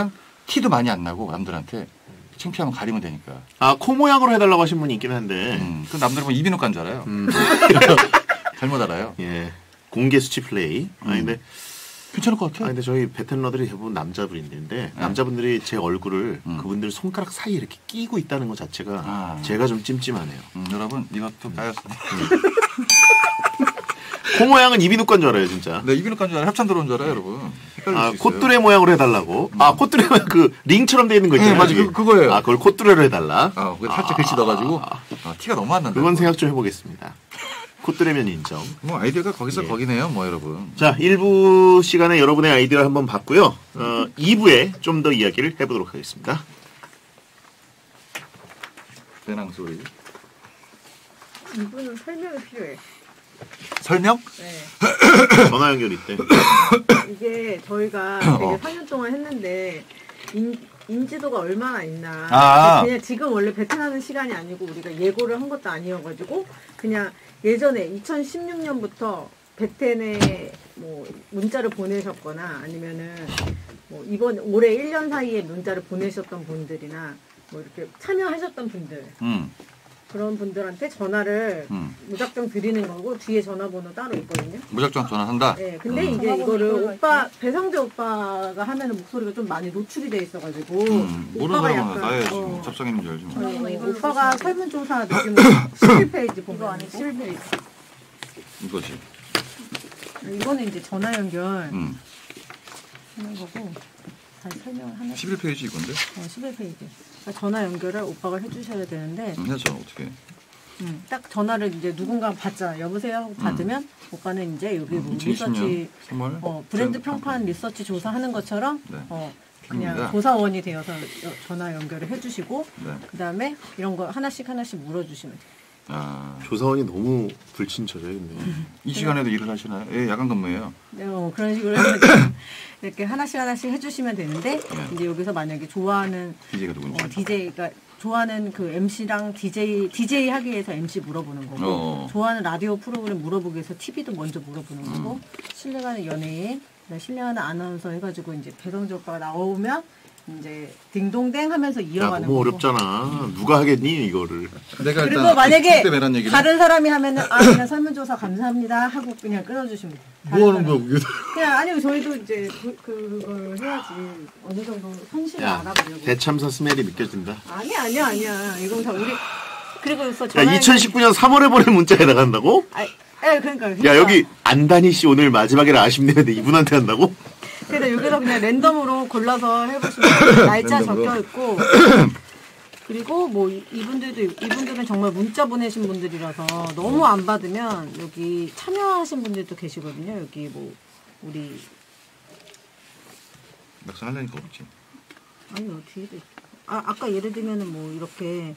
티도 많이 안 나고 남들한테 창피하면 가리면 되니까. 아, 코 모양으로 해달라고 하신 분이 있긴 한데. 그 남들 보면 이비인후과인 줄 알아요. 잘못 알아요. 예. 공개 수치 플레이. 아니, 근데. 괜찮을 것 같아. 근데 저희 베테너들이 대부분 남자분인데 남자분들이 제 얼굴을 그분들 손가락 사이에 이렇게 끼고 있다는 것 자체가 제가 좀 찜찜하네요. 여러분 이것도 까였습니다. 코 모양은 이비인후과인 줄 알아요, 진짜. 네, 이비인후과인 줄 알아요. 협찬 들어온 줄 알아요, 여러분. 아, 콧뚜레 모양으로 해달라고. 아, 콧뚜레 모양 그 링처럼 돼 있는 거 있잖아요. 네, 맞아요. 그거예요. 아, 그걸 콧뚜레로 해달라. 거기 살짝 글씨 넣어가지고 티가 너무 안 난다. 그건 생각 좀 해보겠습니다. 콧뚜레면 인정. 뭐 아이디어가 거기서 거기네요, 뭐 여러분. 자, 1부 시간에 여러분의 아이디어를 한번 봤고요. 2부에 좀 더 이야기를 해보도록 하겠습니다. 배낭 소리. 이분은 설명이 필요해. 설명? 네. 전화 연결 있대. 이게 저희가 되게 3년 동안 했는데 인지도가 얼마나 있나. 그냥 지금 원래 베트남하는 시간이 아니고 우리가 예고를 한 것도 아니어가지고 그냥 예전에 2016년부터 베텐에 뭐 문자를 보내셨거나 아니면은 뭐 이번 올해 1년 사이에 문자를 보내셨던 분들이나 뭐 이렇게 참여하셨던 분들 그런 분들한테 전화를 무작정 드리는 거고 뒤에 전화번호 따로 있거든요. 무작정 전화한다? 네, 근데 이제 이거를 오빠 배성재 오빠가 하면은 목소리가 좀 많이 노출이 돼 있어가지고 모르는 사람은 나의 접속 있는지 알지 뭐. 오빠가 설문조사 느낌으로 11페이지 보면 11페이지 이거지. 이거는 이제 전화 연결 하는 거고 다시 설명을 하나 11페이지 이건데? 11페이지 그러니까 전화 연결을 오빠가 해주셔야 되는데 해야죠 어떻게 딱 전화를 이제 누군가 받잖아 여보세요 하고 받으면 오빠는 이제 여기 뭐 리서치 브랜드 평판 리서치 조사하는 것처럼 그냥 조사원이 되어서 전화 연결을 해주시고 그 다음에 이런 거 하나씩 물어주시면 돼요. 조사원이 너무 불친절해요. 이 시간에도 일을 하시나요? 예, 야간 근무예요. 네, 그런 식으로 이렇게 하나씩 해주시면 되는데 이제 여기서 만약에 좋아하는 DJ가 누군지 DJ가 좋아하는 그 MC랑 DJ 하기 위해서 MC 물어보는 거고 좋아하는 라디오 프로그램 물어보기 위해서 TV도 먼저 물어보는 거고 신뢰가는 연예인, 신뢰하는 아나운서 해가지고 이제 배성재 오빠가 나오면 이제 딩동댕 하면서 이어가는 너무 거고. 어렵잖아. 누가 하겠니 이거를. 내가 그리고 만약에 다른 사람이 하면은 그냥 설문조사 감사합니다 하고 그냥 끊어주시면 돼요. 뭐 하는 거야 그냥 아니요 저희도 이제 그걸 해야지 어느 정도 현실을 알아보려고. 대참사 스멜이 느껴진다. 아니야 이건 다 우리 그리고 그래서 2019년 3월에 보낸 문자에 나간다고? 그러니까. 야 여기 안다니 씨 오늘 마지막이라 아쉽네요. 이분한테 한다고? 그래서 여기서 그냥 랜덤으로 골라서 해보시면 날짜 적혀 있고 그리고 뭐 이분들은 정말 문자 보내신 분들이라서 너무 안 받으면 여기 참여하신 분들도 계시거든요. 여기 뭐 우리 막상 하려니까 없지. 아니요 뒤에도 있어. 아까 예를 들면은 뭐 이렇게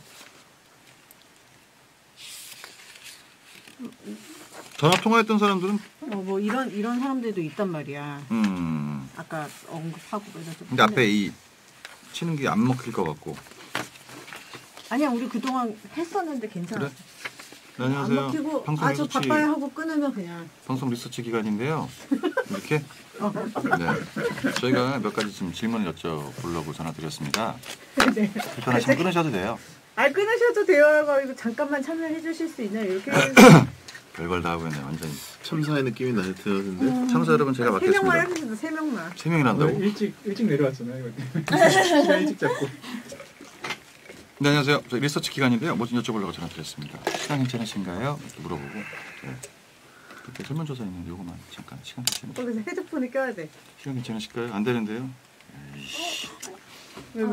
전화 통화했던 사람들은 뭐 이런 사람들도 있단 말이야. 아까 언급하고 그래서. 근데 앞에 이 치는 게 안 먹힐 것 같고. 아니야 우리 그동안 했었는데 괜찮았어. 그래? 안녕하세요. 안 먹히고 방송 저 리서치 바빠요 하고 끊으면 그냥. 방송 리서치 기간인데요. 이렇게 네 저희가 몇 가지 지금 질문을 여쭤보려고 전화드렸습니다. 네. 불편하시면 끊으셔도 돼요. 끊으셔도 돼요. 이거 잠깐만 참여해 주실 수 있나요? 이렇게. 별걸 다 하고 있네 완전히. 참사의 느낌이 드는데. 참사 여러분 제가 맡겠습니다. 3명만 해주세요. 3명만. 3명이 난다고? 일찍 내려왔잖아요. 시간 일찍 잡고. 네, 안녕하세요. 저 리서치 기간인데요. 뭐 좀 여쭤보려고 전화드렸습니다. 시간 괜찮으신가요? 이렇게 물어보고. 네. 그렇게 설문조사 있는데 요거만 잠깐 시간 괜찮으실까요? 거기서 헤드폰을 껴야 돼. 시간 괜찮으실까요? 안 되는데요. 왜?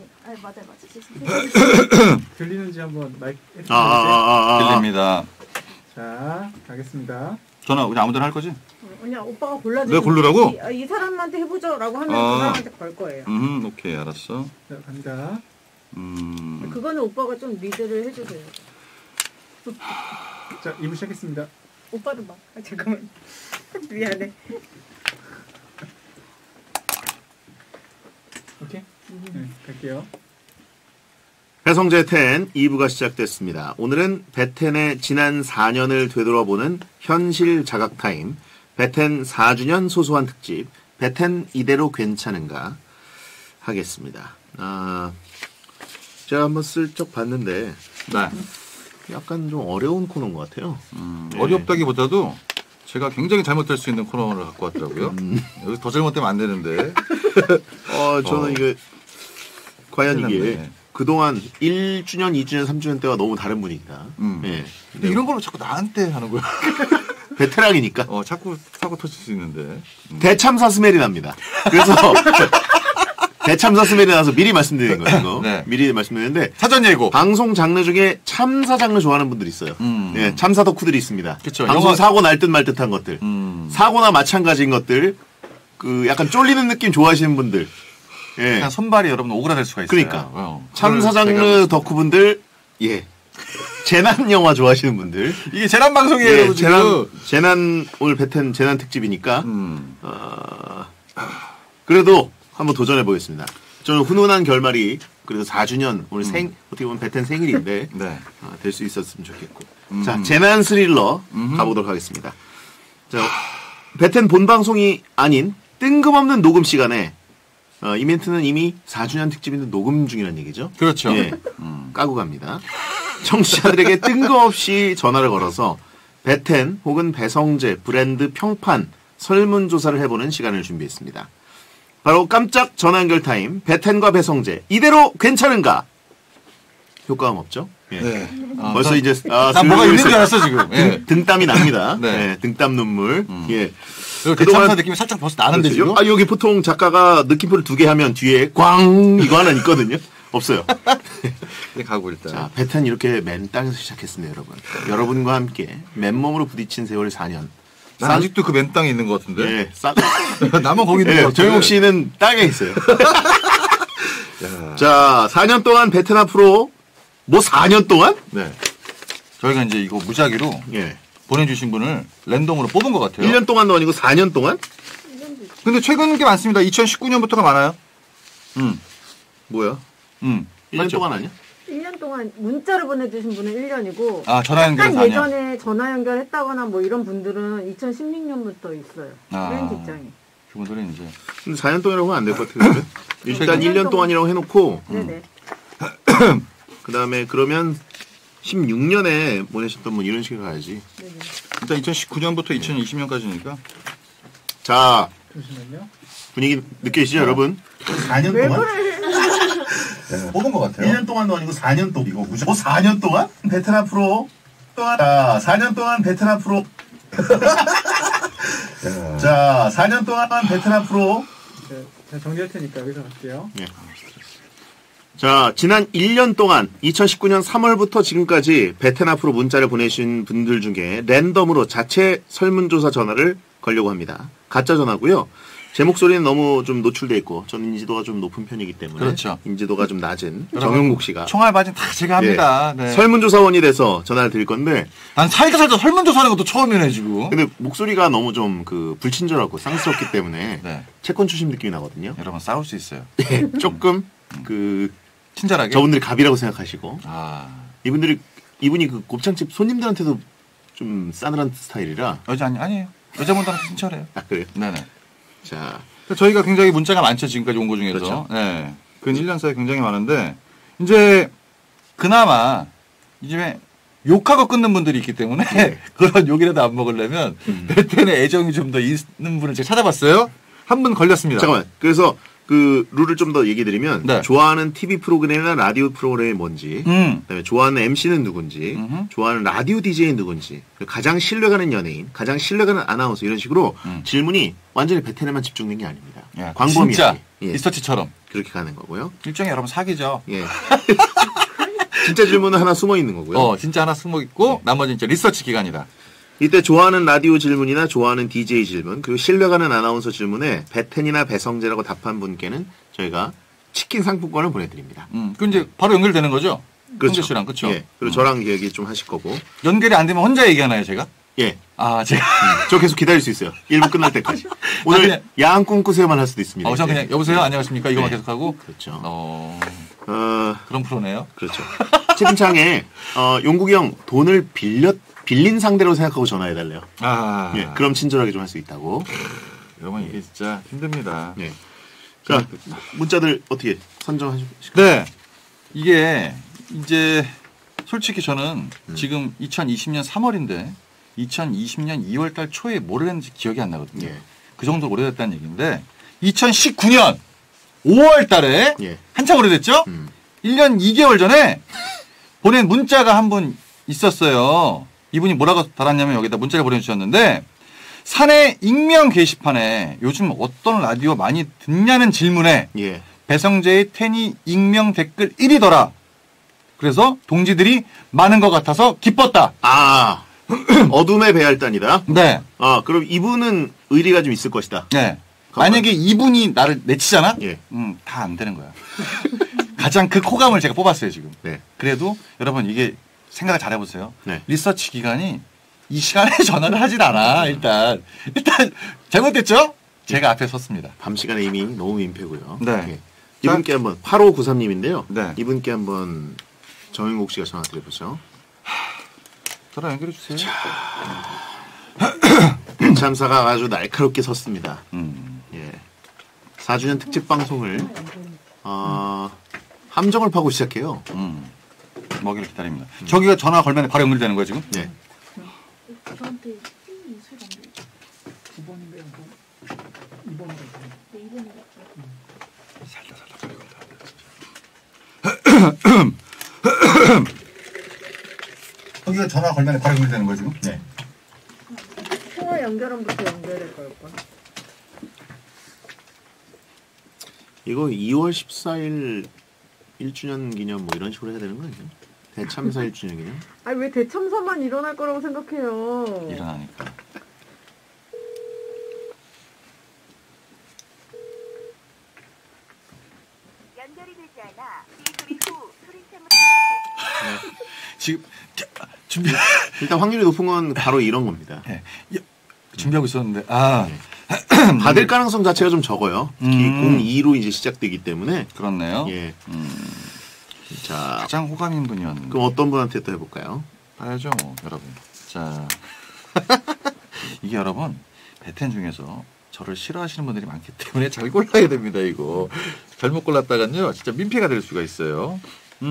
맞아요. 들리는지 한번 마이크 들립니다. 자, 가겠습니다. 전화 그냥 아무데나 할 거지? 그냥 오빠가 골라주세요. 내가 고르라고? 이 사람한테 해보죠라고 하면 그 사람한테 걸 거예요. 오케이 알았어. 자, 갑니다. 그거는 오빠가 좀 리드를 해주세요. 자, 2부 시작했습니다. 오빠도 막. 잠깐만. 미안해. 오케이? 네, 갈게요. 배성재 10 2부가 시작됐습니다. 오늘은 베텐의 지난 4년을 되돌아보는 현실 자각 타임, 베텐 4주년 소소한 특집, 베텐 이대로 괜찮은가. 하겠습니다. 제가 한번 슬쩍 봤는데 네. 약간 좀 어려운 코너인 것 같아요. 네. 어렵다기보다도 제가 굉장히 잘못될 수 있는 코너를 갖고 왔더라고요. 여기 더 잘못되면 안 되는데. 저는 이게 과연 이게 났네. 그동안 1주년, 2주년, 3주년 때와 너무 다른 분위기다. 네. 근데 이런 걸로 자꾸 나한테 하는 거야. 베테랑이니까. 자꾸 사고 터질 수 있는데. 대참사 스멜이 납니다. 그래서 대참사 스멜이 나서 미리 말씀드리는 거예요. 이거. 네. 미리 말씀드리는데 사전 예고. 방송 장르 중에 참사 장르 좋아하는 분들이 있어요. 네, 참사 덕후들이 있습니다. 그쵸, 방송 사고 날 듯 말 듯한 것들. 사고나 마찬가지인 것들. 약간 쫄리는 느낌 좋아하시는 분들. 예. 그냥 손발이 여러분 오그라들 수가 있어요. 그러니까. 참사 장르 덕후분들, 예. 재난 영화 좋아하시는 분들. 이게 재난 방송이에요, 예, 여러분. 지금. 재난, 오늘 베텐 재난 특집이니까. 그래도 한번 도전해 보겠습니다. 저는 훈훈한 결말이 그래도 4주년, 오늘 어떻게 보면 베텐 생일인데. 네. 될 수 있었으면 좋겠고. 자, 재난 스릴러 가보도록 하겠습니다. 자, 베텐 본방송이 아닌 뜬금없는 녹음 시간에 이벤트는 이미 4주년 특집인데 녹음 중이라는 얘기죠. 그렇죠. 예, 까고 갑니다. 청취자들에게 뜬금없이 전화를 걸어서 베텐 혹은 배성재 브랜드 평판 설문조사를 해보는 시간을 준비했습니다. 바로 깜짝 전화 연결 타임 베텐과 배성재 이대로 괜찮은가? 효과음 없죠? 예. 네. 벌써 이제 난 뭐가 있는 줄 알았어 지금. 예. 등땀이 납니다. 네. 네, 등땀 눈물. 예. 그리고 대참사 느낌이 살짝 벌써 나는데 지금. 여기 보통 작가가 느낌표를 2개 하면 뒤에 꽝 이거 하나 있거든요. 없어요. 네, 가고 일단. 자, 베텐 이렇게 맨 땅에서 시작했습니다, 여러분. 여러분과 함께 맨몸으로 부딪힌 세월 4년. 난 아직도 그 맨 땅에 있는 것 같은데. 예, 나만 거기 있는 것 같아. 정용욱 씨는 땅에 있어요. 자, 4년 동안 베텐 앞으로 뭐 4년 동안? 네. 저희가 이제 이거 무작위로 예. 보내주신 분을 랜덤으로 뽑은 것 같아요. 1년 동안도 아니고 4년 동안? 근데 최근 게 많습니다. 2019년부터가 많아요. 뭐야? 1년 맞죠? 동안 아니야? 1년 동안 문자를 보내주신 분은 1년이고 전화 연결은 약간 4년. 예전에 전화 연결했다거나 뭐 이런 분들은 2016년부터 있어요. 맨 뒷장에. 그분들은 이제. 근데 4년 동안이라고 하면 안 될 것 같은데. 일단 1년 동안이라고 해놓고 네네. 그 다음에 그러면 16년에 보내셨던 분 이런 식으로 가야지. 네네. 일단 2019년부터 2020년까지니까. 자, 잠시만요. 분위기 느끼시죠, 여러분? 4년 왜 동안? 그래? 뽑은 것 같아요. 1년 동안도 아니고 4년 동안 이거 무슨 4년 동안? 베트남 프로 동안 자, 4년 동안 베트남 프로 자, 4년 동안 베트남 프로 제가 정리할 테니까 여기서 갈게요. 자, 지난 1년 동안 2019년 3월부터 지금까지 베텐 앞으로 문자를 보내신 분들 중에 랜덤으로 자체 설문조사 전화를 걸려고 합니다. 가짜 전화고요. 제 목소리는 너무 좀 노출돼 있고 저는 인지도가 좀 높은 편이기 때문에 그렇죠. 인지도가 좀 낮은 정용국 씨가 총알바지 다 제가 합니다. 네. 설문조사원이 돼서 전화를 드릴 건데 난 살다 설문조사하는 것도 처음이네 지금. 근데 목소리가 너무 좀 불친절하고 쌍스럽기 때문에 네. 채권 추심 느낌이 나거든요. 여러분 싸울 수 있어요. 조금 친절하게. 저분들이 갑이라고 생각하시고 이분이 그 곱창집 손님들한테도 좀 싸늘한 스타일이라 아니에요. 여자분들한테 친절해요. 그래요? 네네. 자, 저희가 굉장히 문자가 많죠 지금까지 온 거 중에서. 그렇죠. 네. 근 1년 사이에 굉장히 많은데 이제 그나마 이제 욕하고 끊는 분들이 있기 때문에 그런 욕이라도 안 먹으려면 베텐의 애정이 좀 더 있는 분을 제가 찾아봤어요. 한 분 걸렸습니다. 잠깐만. 그래서 그 룰을 좀 더 얘기 드리면 네. 좋아하는 TV 프로그램이나 라디오 프로그램이 뭔지, 그다음에 좋아하는 MC는 누군지, 좋아하는 라디오 DJ는 누군지, 가장 신뢰가는 연예인, 가장 신뢰가는 아나운서 이런 식으로 질문이 완전히 베텐에만 집중된 게 아닙니다. 야, 광범위하게 진짜 예, 리서치처럼 그렇게 가는 거고요. 일종의 여러분 사기죠. 예. 진짜 질문은 하나 숨어 있는 거고요. 진짜 하나 숨어 있고 나머지 이제 리서치 기간이다. 이때 좋아하는 라디오 질문이나 좋아하는 DJ 질문 그리고 신뢰가는 아나운서 질문에 베텐이나 배성재라고 답한 분께는 저희가 치킨 상품권을 보내드립니다. 그 이제 바로 연결되는 거죠? 그렇죠. 성재 씨랑 그렇죠? 예. 그리고 저랑 얘기 좀 하실 거고. 연결이 안 되면 혼자 얘기하나요 제가? 예. 제가 저 계속 기다릴 수 있어요. 1부 끝날 때까지. 오늘 그냥, 야한 꿈꾸세요만 할 수도 있습니다. 저 그냥 여보세요 안녕하십니까 이거만 네. 계속하고. 그렇죠. 그런 프로네요. 그렇죠. 채팅창에 용국이 형 돈을 빌린 상대로 생각하고 전화해달래요. 예, 그럼 친절하게 좀 할 수 있다고. 여러분 이게 진짜 힘듭니다. 예. 자, 문자들 어떻게 선정하실까요? 네. 이게 이제 솔직히 저는 지금 2020년 3월인데 2020년 2월 달 초에 뭘 했는지 기억이 안 나거든요. 예. 그 정도로 오래됐다는 얘기인데 2019년 5월 달에 예. 한참 오래됐죠? 1년 2개월 전에 보낸 문자가 한 분 있었어요. 이분이 뭐라고 달았냐면 여기다 문자를 보내주셨는데 사내 익명 게시판에 요즘 어떤 라디오 많이 듣냐는 질문에 예. 배성재의 텐이 익명 댓글 1위더라. 그래서 동지들이 많은 것 같아서 기뻤다. 아, 어둠의 배알단이다. 네. 아, 그럼 이분은 의리가 좀 있을 것이다. 네. 만약에 이분이 나를 내치잖아? 예. 다 안 되는 거야. 가장 그 코감을 제가 뽑았어요, 지금. 네. 그래도 여러분 이게 생각을 잘 해보세요. 네. 리서치 기간이 이 시간에 전화를 하질 않아, 일단. 잘못됐죠? 제가 앞에 섰습니다. 밤 시간에 이미 너무 민폐고요. 네. 예. 이분께 한번 8593님인데요. 네. 이분께 한번 정인국 씨가 전화 드려보죠. 전화 연결해 주세요. 참사가 아주 날카롭게 섰습니다. 예. 4주년 특집 방송을 함정을 파고 시작해요. 먹이를 기다립니다. 저기가 전화 걸면 바로 연결되는 거예요, 지금? 네. 저한테 소리 안 들려. 9번인데 2번으로. 네, 2번이 저기가 전화 걸면 바로 연결되는 거예요, 지금? 네. 통화 연결음부터 연결될 걸 거야. 이거 2월 14일 1주년 기념 뭐 이런 식으로 해야 되는 거 아니에요? 대참사 1주년 기념? 아니 왜 대참사만 일어날 거라고 생각해요? 일어나니까. 연결이 되지 않아 이 소리 후 소리샘으로 지금 준비 일단 확률이 높은 건 바로 이런 겁니다. 네. 준비하고 있었는데 받을 가능성 자체가 좀 적어요. 특히 02로 이제 시작되기 때문에. 그렇네요. 예. 자, 가장 호감인 분이었는데. 그럼 어떤 분한테 또 해볼까요? 봐야죠, 여러분. 자, 이게 여러분 베텐 중에서 저를 싫어하시는 분들이 많기 때문에 잘 골라야 됩니다. 이거 잘못 골랐다간요, 진짜 민폐가 될 수가 있어요.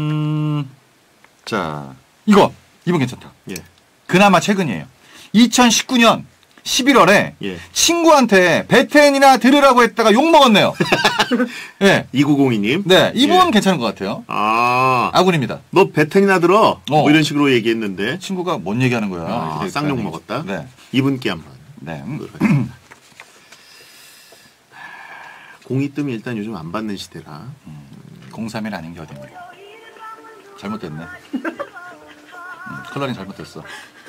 자, 이분 괜찮다. 예. 그나마 최근이에요. 2019년 11월에 예. 친구한테 베텐이나 들으라고 했다가 욕 먹었네요. 네. 2902님. 네, 이분 예. 괜찮은 것 같아요. 아, 아군입니다. 너 베텐이나 들어? 뭐 이런 식으로 얘기했는데. 친구가 뭔 얘기하는 거야? 아, 이렇게 쌍욕 얘기했다는 먹었다? 얘기죠. 네. 이분께 한번. 네. 공이 뜨면 일단 요즘 안 받는 시대라. 03일 아닌 게 어딥니까? 잘못됐네. 컬러링 잘못됐어.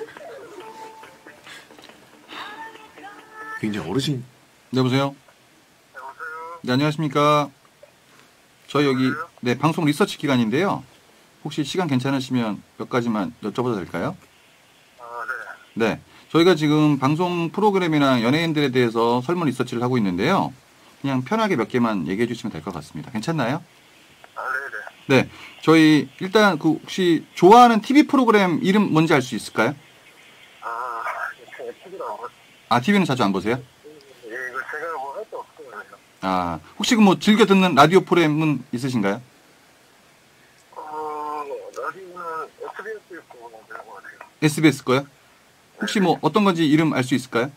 굉장히 어르신. 여보세요? 네, 안녕하십니까? 저희 여기 네 방송 리서치 기간인데요. 혹시 시간 괜찮으시면 몇 가지만 여쭤봐도 될까요? 네. 저희가 지금 방송 프로그램이나 연예인들에 대해서 설문 리서치를 하고 있는데요. 그냥 편하게 몇 개만 얘기해 주시면 될 것 같습니다. 괜찮나요? 네. 저희 일단 그 혹시 좋아하는 TV 프로그램 이름 뭔지 알 수 있을까요? TV는 자주 안 보세요? 예, 이거 제가 뭐 할 게 없어요. 혹시 그 뭐 즐겨 듣는 라디오 프로그램은 있으신가요? 라디오는 SBS 있고 그런 거 같아요. SBS 거요? 혹시 뭐 어떤 건지 이름 알 수 있을까요?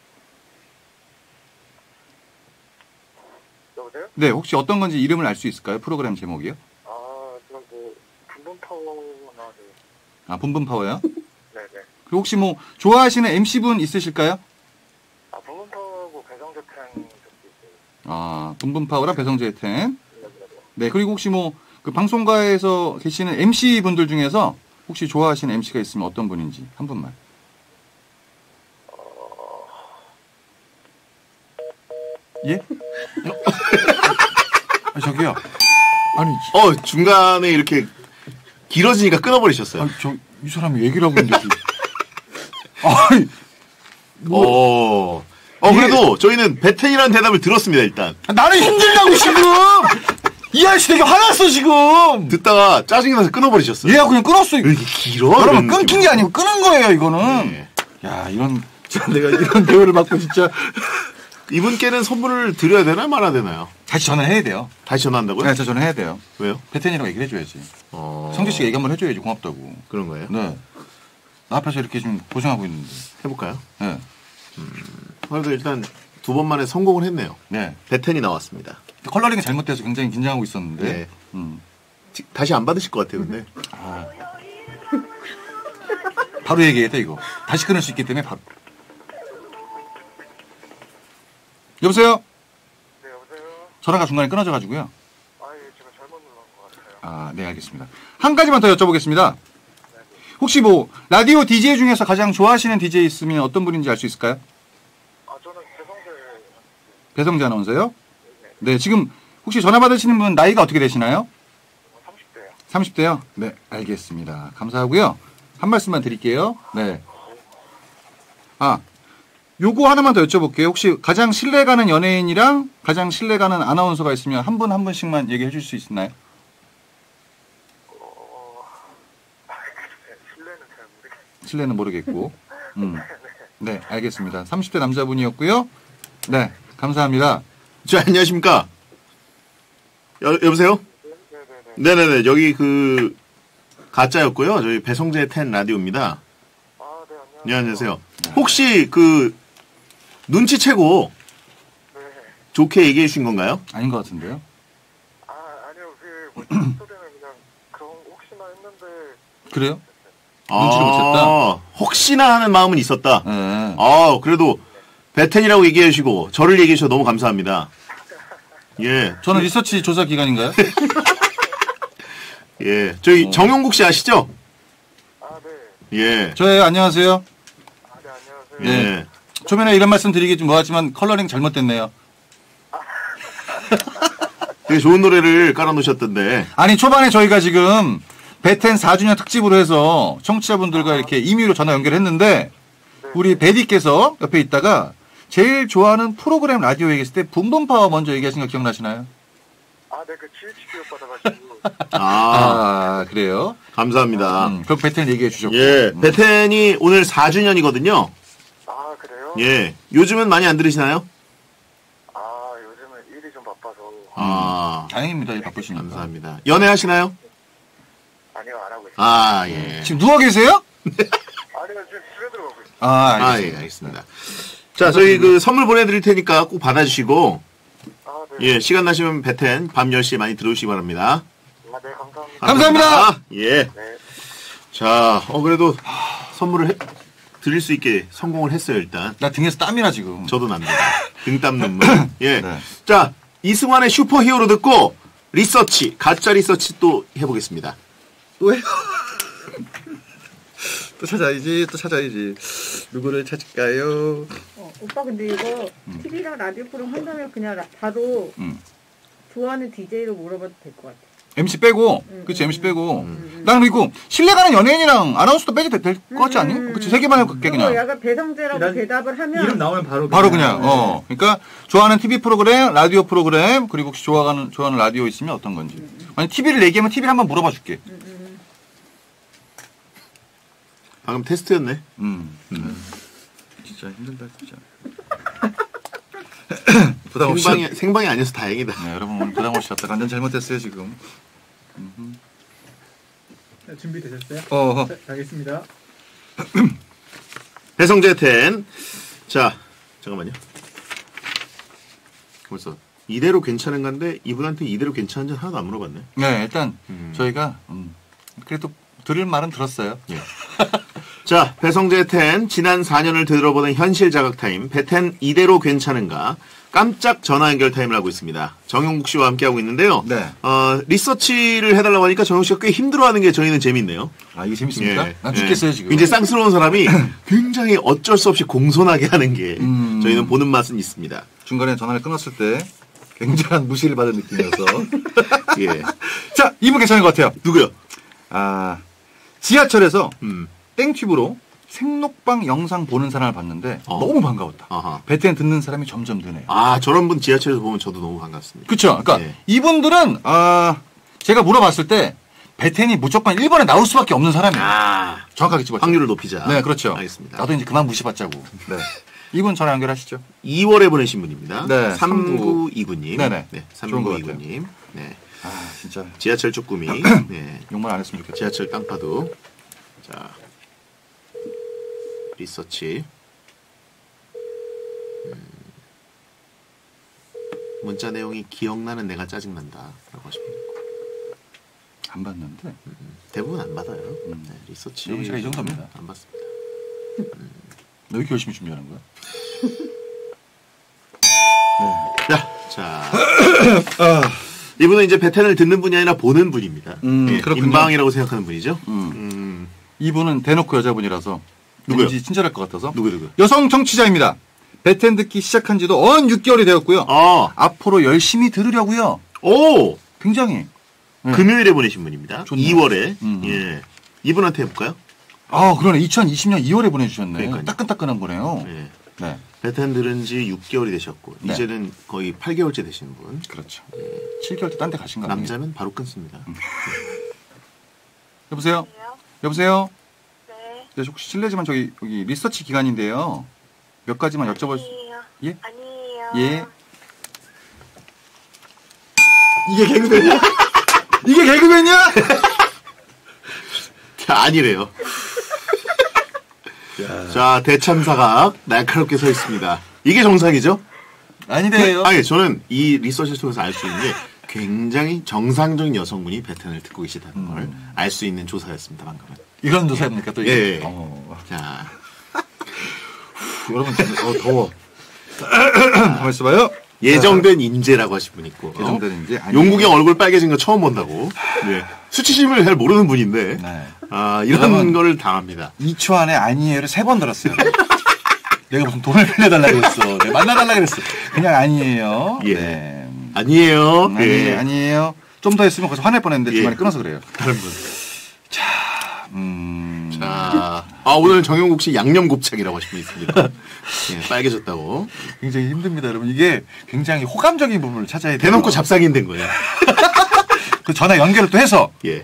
여보세요? 네, 혹시 어떤 건지 이름을 알 수 있을까요? 프로그램 제목이요? 저 분분 파워나 분분 파워요? 네네. 그리고 혹시 뭐 좋아하시는 MC분 있으실까요? 분분 파워하고 배성재팬 적도 있어요. 분분 파워랑 배성재 텐. 네, 그리고 혹시 뭐 그 방송가에서 계시는 MC 분들 중에서 혹시 좋아하시는 MC가 있으면 어떤 분인지 한 분만. 예? 저기요. 아니, 중간에 이렇게 길어지니까 끊어버리셨어요. 이 사람이 얘기를 하고 있는데. 그래도 저희는 베텐이라는 대답을 들었습니다, 일단. 나는 힘들다고, 지금! 이 아저씨 되게 화났어, 지금! 듣다가 짜증이 나서 끊어버리셨어요. 얘가 그냥 끊었어. 왜 이렇게 길어? 여러분, 끊긴 게 아니고 끊은 거예요, 이거는. 네. 야, 내가 이런 대우를 받고 진짜. 이분께는 선물을 드려야 되나요? 말아야 되나요? 다시 전화해야 돼요. 다시 전화한다고요? 네, 저 전화해야 돼요. 왜요? 베텐이라고 얘기를 해줘야지. 성재 씨가 얘기 한번 해줘야지 고맙다고. 그런 거예요? 네. 나 앞에서 이렇게 좀 고생하고 있는데. 해볼까요? 네. 그래도 일단 2번 만에 성공을 했네요. 네. 베텐이 나왔습니다. 컬러링이 잘못돼서 굉장히 긴장하고 있었는데. 네. 음. 다시 안 받으실 것 같아요, 근데. 바로 얘기해야 이거. 다시 끊을 수 있기 때문에 바로. 여보세요? 네, 여보세요? 전화가 중간에 끊어져가지고요. 예, 제가 잘못 눌러온 것 같아요. 네, 알겠습니다. 한 가지만 더 여쭤보겠습니다. 혹시 뭐 라디오 DJ 중에서 가장 좋아하시는 DJ 있으면 어떤 분인지 알 수 있을까요? 저는 배성재 아나운서요? 네, 지금 혹시 전화 받으시는 분 나이가 어떻게 되시나요? 30대요. 30대요? 네, 알겠습니다. 감사하고요. 한 말씀만 드릴게요. 네. 요거 하나만 더 여쭤볼게요. 혹시 가장 신뢰가는 연예인이랑 가장 신뢰가는 아나운서가 있으면 한 분 한 분씩만 얘기해 줄 수 있나요? 신뢰는 모르겠고. 네, 알겠습니다. 30대 남자분이었고요. 네, 감사합니다. 안녕하십니까? 여보세요? 네네네. 여기 가짜였고요. 저희 배성재 10 라디오입니다. 네, 안녕하세요. 혹시 눈치채고 좋게 얘기해 주신 건가요? 아닌 것 같은데요? 아니요, 소리는 그냥 그런 혹시나 했는데. 그래요? 눈치를 못 챘다? 혹시나 하는 마음은 있었다. 네. 그래도 베텐이라고 얘기해 주시고 저를 얘기해 주셔서 너무 감사합니다. 예. 저는 리서치 조사 기관인가요? 예. 저희 정용국 씨 아시죠? 네. 예. 저예요. 안녕하세요. 네, 안녕하세요. 예. 초면에 이런 말씀 드리기 좀 뭐하지만 컬러링 잘못됐네요. 되게 좋은 노래를 깔아놓으셨던데. 아니 초반에 저희가 지금 베텐 4주년 특집으로 해서 청취자분들과 이렇게 임의로 전화 연결했는데 우리 베디께서 옆에 있다가 제일 좋아하는 프로그램 라디오 얘기했을 때 붐붐파워 먼저 얘기하신 거 기억나시나요? 네, GH 교육 받아가지고. 그래요? 감사합니다. 그럼 베텐 얘기해 주셨고. 예. 베텐이 오늘 4주년이거든요. 그래요? 예. 요즘은 많이 안 들으시나요? 요즘은 일이 좀 바빠서. 다행입니다. 일 바쁘시니까. 감사합니다. 연애하시나요? 아니요, 안 하고 있어요. 예. 지금 누워 계세요? 아니요, 지금 집에 들어가고 있어요. 알겠습니다. 예, 알겠습니다. 자, 저희 선물 보내드릴 테니까 꼭 받아주시고, 네. 예, 시간 나시면 베텐 밤 10시에 많이 들어오시기 바랍니다. 네, 감사합니다. 감사합니다. 예. 네. 자, 그래도 선물을 드릴 수 있게 성공을 했어요, 일단. 나 등에서 땀이나 지금. 저도 납니다. 등땀 눈물. 예. 네. 자, 이승환의 슈퍼히어로 듣고, 리서치, 가짜 리서치 또 해보겠습니다. 또 해요? 또 찾아야지. 누구를 찾을까요? 오빠 근데 이거 TV랑 라디오 프로그램 한다면 그냥 바로 좋아하는 DJ로 물어봐도 될 것 같아. MC 빼고, 그치, MC 빼고. 나는 그리고, 신뢰가는 연예인이랑 아나운서도 빼도 될 것 같지 않니? 그치, 세 개만 해볼게, 그냥. 약간 배성재라고 대답을 하면. 이름 나오면 바로 그냥, 그러니까, 좋아하는 TV 프로그램, 라디오 프로그램, 그리고 혹시 좋아하는 라디오 있으면 어떤 건지. 아니, TV를 얘기하면 TV를 한번 물어봐 줄게. 방금 테스트였네. 진짜 힘들다, 진짜. 부담 없이. 생방이 아니어서 다행이다. 네, 여러분, 오늘 부담 없이 왔다가 완전 잘못했어요, 지금. 네, 준비되셨어요? 어허. 자, 가겠습니다. 배성재 10. 자, 잠깐만요. 벌써 이대로 괜찮은가인데 이분한테 이대로 괜찮은지 하나도 안 물어봤네. 네, 일단 저희가 그래도 들을 말은 들었어요. 예. 자, 배성재 10 지난 4년을 되돌아보는 현실 자각 타임 베텐 이대로 괜찮은가 깜짝 전화 연결 타임을 하고 있습니다. 정용국 씨와 함께하고 있는데요. 네. 리서치를 해달라고 하니까 정용국 씨가 꽤 힘들어하는 게 저희는 재밌네요. 이게 재밌습니까? 예. 난 죽겠어요, 지금. 이제 쌍스러운 사람이 굉장히 어쩔 수 없이 공손하게 하는 게 저희는 보는 맛은 있습니다. 중간에 전화를 끊었을 때 굉장한 무시를 받은 느낌이어서. 예. 자, 이분 괜찮은 것 같아요. 누구요? 지하철에서 땡튜브로 생록방 영상 보는 사람을 봤는데 너무 반가웠다. 아하. 베텐 듣는 사람이 점점 드네요. 저런 분 지하철에서 보면 저도 너무 반갑습니다. 그쵸? 그러니까 네. 이분들은 제가 물어봤을 때 베텐이 무조건 1번에 나올 수밖에 없는 사람이에요. 정확하게 집었죠. 확률을 높이자. 네, 그렇죠. 알겠습니다. 나도 이제 그만 무시받자고. 네. 이분 전화 연결하시죠. 2월에 보내신 분입니다. 네, 3929님. 네네. 네, 좋은 것 같아요. 3929님. 네. 아, 진짜. 지하철 쪼꾸미. 네. 욕만 안 했으면 좋겠다. 지하철 땅파도. 자. 리서치. 문자 내용이 기억나는 내가 짜증난다. 라고 하십니다. 안 봤는데. 대부분 안 받아요. 네, 리서치. 여기 제가 이 정도입니다. 안 받습니다. 너 왜 이렇게 열심히 준비하는 거야? 자. 이분은 이제 베텐을 듣는 분이 아니라 보는 분입니다. 예, 그렇군요. 인방이라고 생각하는 분이죠. 이분은 대놓고 여자분이라서 누구요? 왠지 친절할 것 같아서. 누구? 여성 정치자입니다. 베텐 듣기 시작한 지도 언 6개월이 되었고요. 앞으로 열심히 들으려고요. 오! 굉장히. 네. 금요일에 보내신 분입니다. 좋네요. 2월에. 예. 이분한테 해볼까요? 아, 그러네. 2020년 2월에 보내주셨네. 그러니까요. 따끈따끈한 거네요. 네. 네. 베텐 들은 지 6개월이 되셨고, 네. 이제는 거의 8개월째 되시는 분. 그렇죠. 7개월 때 딴 데 가신 거 아니에요? 남자면 바로 끊습니다. 여보세요? 여보세요? 네. 네, 혹시 실례지만 저기 여기 리서치 기간인데요. 몇 가지만 여쭤볼 수... 아니에요. 예? 아니에요. 예. 이게 개그맨이야? 이게 개그맨이야? 아니래요. 자, 대참사가 날카롭게 서 있습니다. 이게 정상이죠? 아니래요. 아니, 저는 이 리서치를 통해서 알 수 있는 게 굉장히 정상적인 여성분이 베텐을 듣고 계시다는 걸 알 수 있는 조사였습니다, 방금은. 이런 조사입니까 또 이게? 예. 자, 여러분 더워. 가만 있어봐요. 예정된 인재라고 하신 분 있고. 예정된 인재? 아니에요. 용국이 얼굴 빨개진 거 처음 본다고. 네. 수치심을 잘 모르는 분인데. 네. 아, 이런 거를 당합니다. 2초 안에 아니에요를 3번 들었어요. 내가 무슨 돈을 빌려달라고 했어. 내가 만나달라고 그랬어. 그냥 아니에요. 예. 네. 아니에요. 예. 아니에요. 좀 더 했으면 거기서 화낼 뻔했는데 예. 중간에 끊어서 그래요. 다른 분. 자, 오늘 정용국 씨 양념 곱창이라고 하신 분 있습니다. 예, 빨개졌다고. 굉장히 힘듭니다, 여러분. 이게 굉장히 호감적인 부분을 찾아야 돼요. 대놓고 잡상인 된 거예요. 그 전화 연결을 또 해서. 예.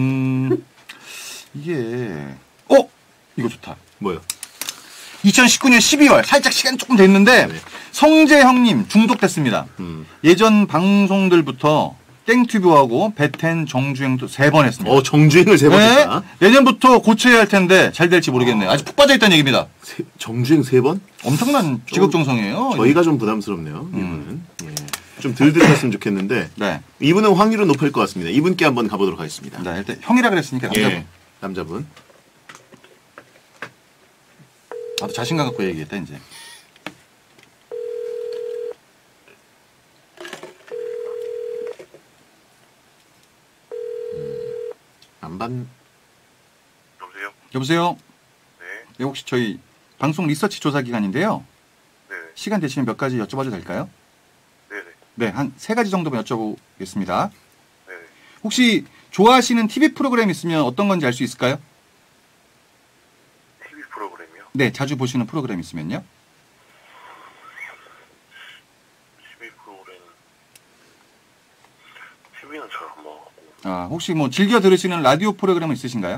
이게, 이거 좋다. 뭐요? 2019년 12월, 살짝 시간이 조금 됐는데, 네. 성재형님 중독됐습니다. 예전 방송들부터 땡튜브하고 베텐 정주행도 3번 했습니다. 정주행을 3번 네. 했다. 내년부터 고쳐야 할 텐데 잘 될지 모르겠네요. 아직 푹 빠져있다는 얘기입니다. 정주행 3번? 엄청난 직업정성이에요. 저희가 좀 부담스럽네요. 이분은. 예. 좀 덜 들으셨으면 좋겠는데. 네. 이분은 확률은 높을 것 같습니다. 이분께 한번 가보도록 하겠습니다. 네, 일단 형이라 그랬으니까 남자분. 예. 남자분. 나도 자신감 갖고 얘기했다 이제. 안 받. 여보세요? 여보세요? 네. 네, 혹시 저희 방송 리서치 조사 기간인데요. 네. 시간 되시면 몇 가지 여쭤봐도 될까요? 네네. 네, 한 3가지 정도만 여쭤보겠습니다. 네네. 혹시 좋아하시는 TV 프로그램 있으면 어떤 건지 알 수 있을까요? TV 프로그램이요? 네, 자주 보시는 프로그램 있으면요. TV 프로그램. TV는 잘 안 봐갖고. 아, 혹시 뭐 즐겨 들으시는 라디오 프로그램은 있으신가요?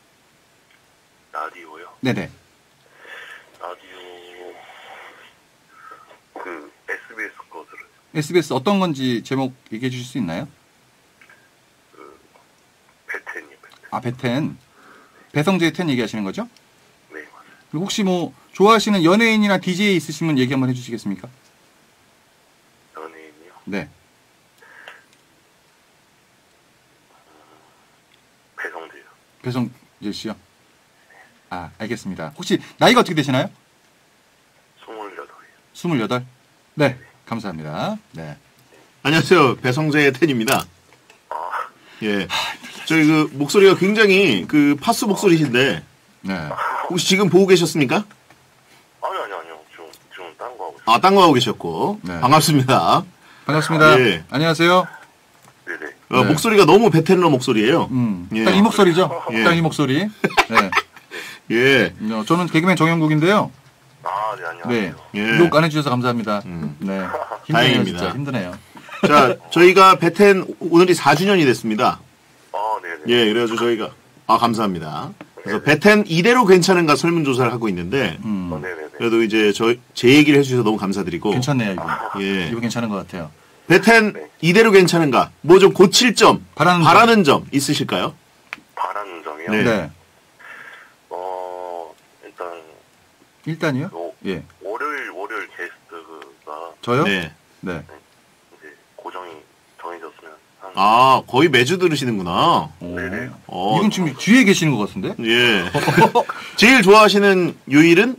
라디오요? 네네. 라디오. 그, SBS 거 들어요. SBS 어떤 건지 제목 얘기해 주실 수 있나요? 베텐이요, 베텐. 아, 베텐. 배성재의 텐 얘기하시는 거죠? 네, 맞아요. 그리고 혹시 뭐 좋아하시는 연예인이나 DJ 있으시면 얘기 한번 해주시겠습니까? 연예인이요? 네. 배성재요. 배성재 씨요? 아, 알겠습니다. 혹시 나이가 어떻게 되시나요? 28이요. 28? 네, 감사합니다. 네. 안녕하세요. 배성재의 텐입니다. 예. 저희 그 목소리가 굉장히 그 파수 목소리신데 네. 혹시 지금 보고 계셨습니까? 아니요. 지금 딴 거 하고 있어요. 딴 거 하고 계셨고. 네. 반갑습니다. 반갑습니다. 예. 안녕하세요. 네네. 네. 목소리가 너무 베테랑 목소리예요. 예. 딱 이 목소리죠? 예. 딱 이 목소리. 네. 예. 저는 개그맨 정영국인데요. 아, 네, 안녕하세요. 네. 예. 욕 안 해주셔서 감사합니다. 네. 힘드네요, 다행입니다. 진짜. 힘드네요. 자, 저희가 베텐 오늘이 4주년이 됐습니다. 아, 네네. 예, 그래가지고 저희가 감사합니다. 그래서 베텐 이대로 괜찮은가 설문조사를 하고 있는데 네네네. 그래도 이제 제 얘기를 해주셔서 너무 감사드리고. 괜찮네요, 이분. 예. 이분 괜찮은 것 같아요. 베텐 이대로 괜찮은가? 뭐 좀 고칠 점, 바라는 점 있으실까요? 바라는 점이요? 네. 일단이요? 예. 월요일 게스트가 저요? 네. 네. 이제 고정이 정해졌으면 아, 거의 매주 들으시는구나. 네네. 이분 지금 뒤에 계시는 것 같은데? 예. 제일 좋아하시는 요일은?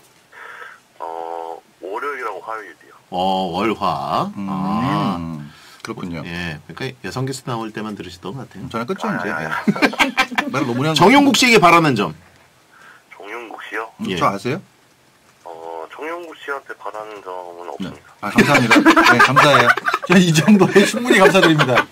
월요일하고 화요일이요. 월화. 그렇군요. 예. 그러니까 여성 게스트 나올 때만 들으시던 것 같아요. 저는 끝죠, 이제. 말을 너무 하는 정용국 씨에게 바라는 점. 정용국 씨요? 예. 저 아세요? 정용국 씨한테 바라는 점은 없습니다. 아, 감사합니다. 네, 감사해요. 저는 이 정도에 충분히 감사드립니다.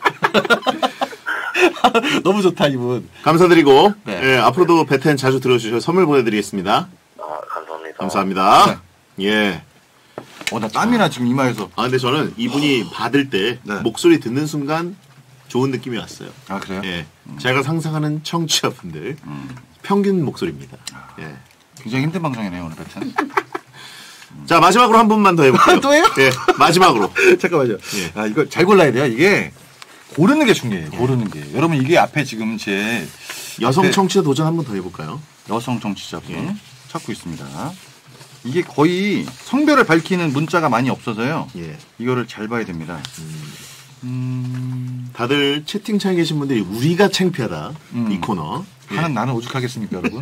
너무 좋다, 이분. 감사드리고, 네. 예, 앞으로도 베텐 자주 들어주셔서 선물 보내드리겠습니다. 감사합니다. 감사합니다. 예. 나 땀이나 지금 이마에서. 근데 저는 이분이 받을 때, 네. 목소리 듣는 순간 좋은 느낌이 왔어요. 아, 그래요? 예. 제가 상상하는 청취자분들, 평균 목소리입니다. 예. 굉장히 힘든 방송이네요, 오늘 베텐. 자, 마지막으로 한 분만 더 해볼게요. 또 해요? 예, 마지막으로. 잠깐만요. 예. 이거 잘 골라야 돼요. 이게 고르는 게 중요해요. 고르는 게. 여러분 이게 앞에 지금 제 여성 청취자 도전 한 번 더 해볼까요? 여성 정치자분 예. 찾고 있습니다. 이게 거의 성별을 밝히는 문자가 많이 없어서요. 예. 이거를 잘 봐야 됩니다. 다들 채팅창에 계신 분들이 우리가 창피하다. 이 코너. 예. 하는 나는 오죽하겠습니까, 여러분?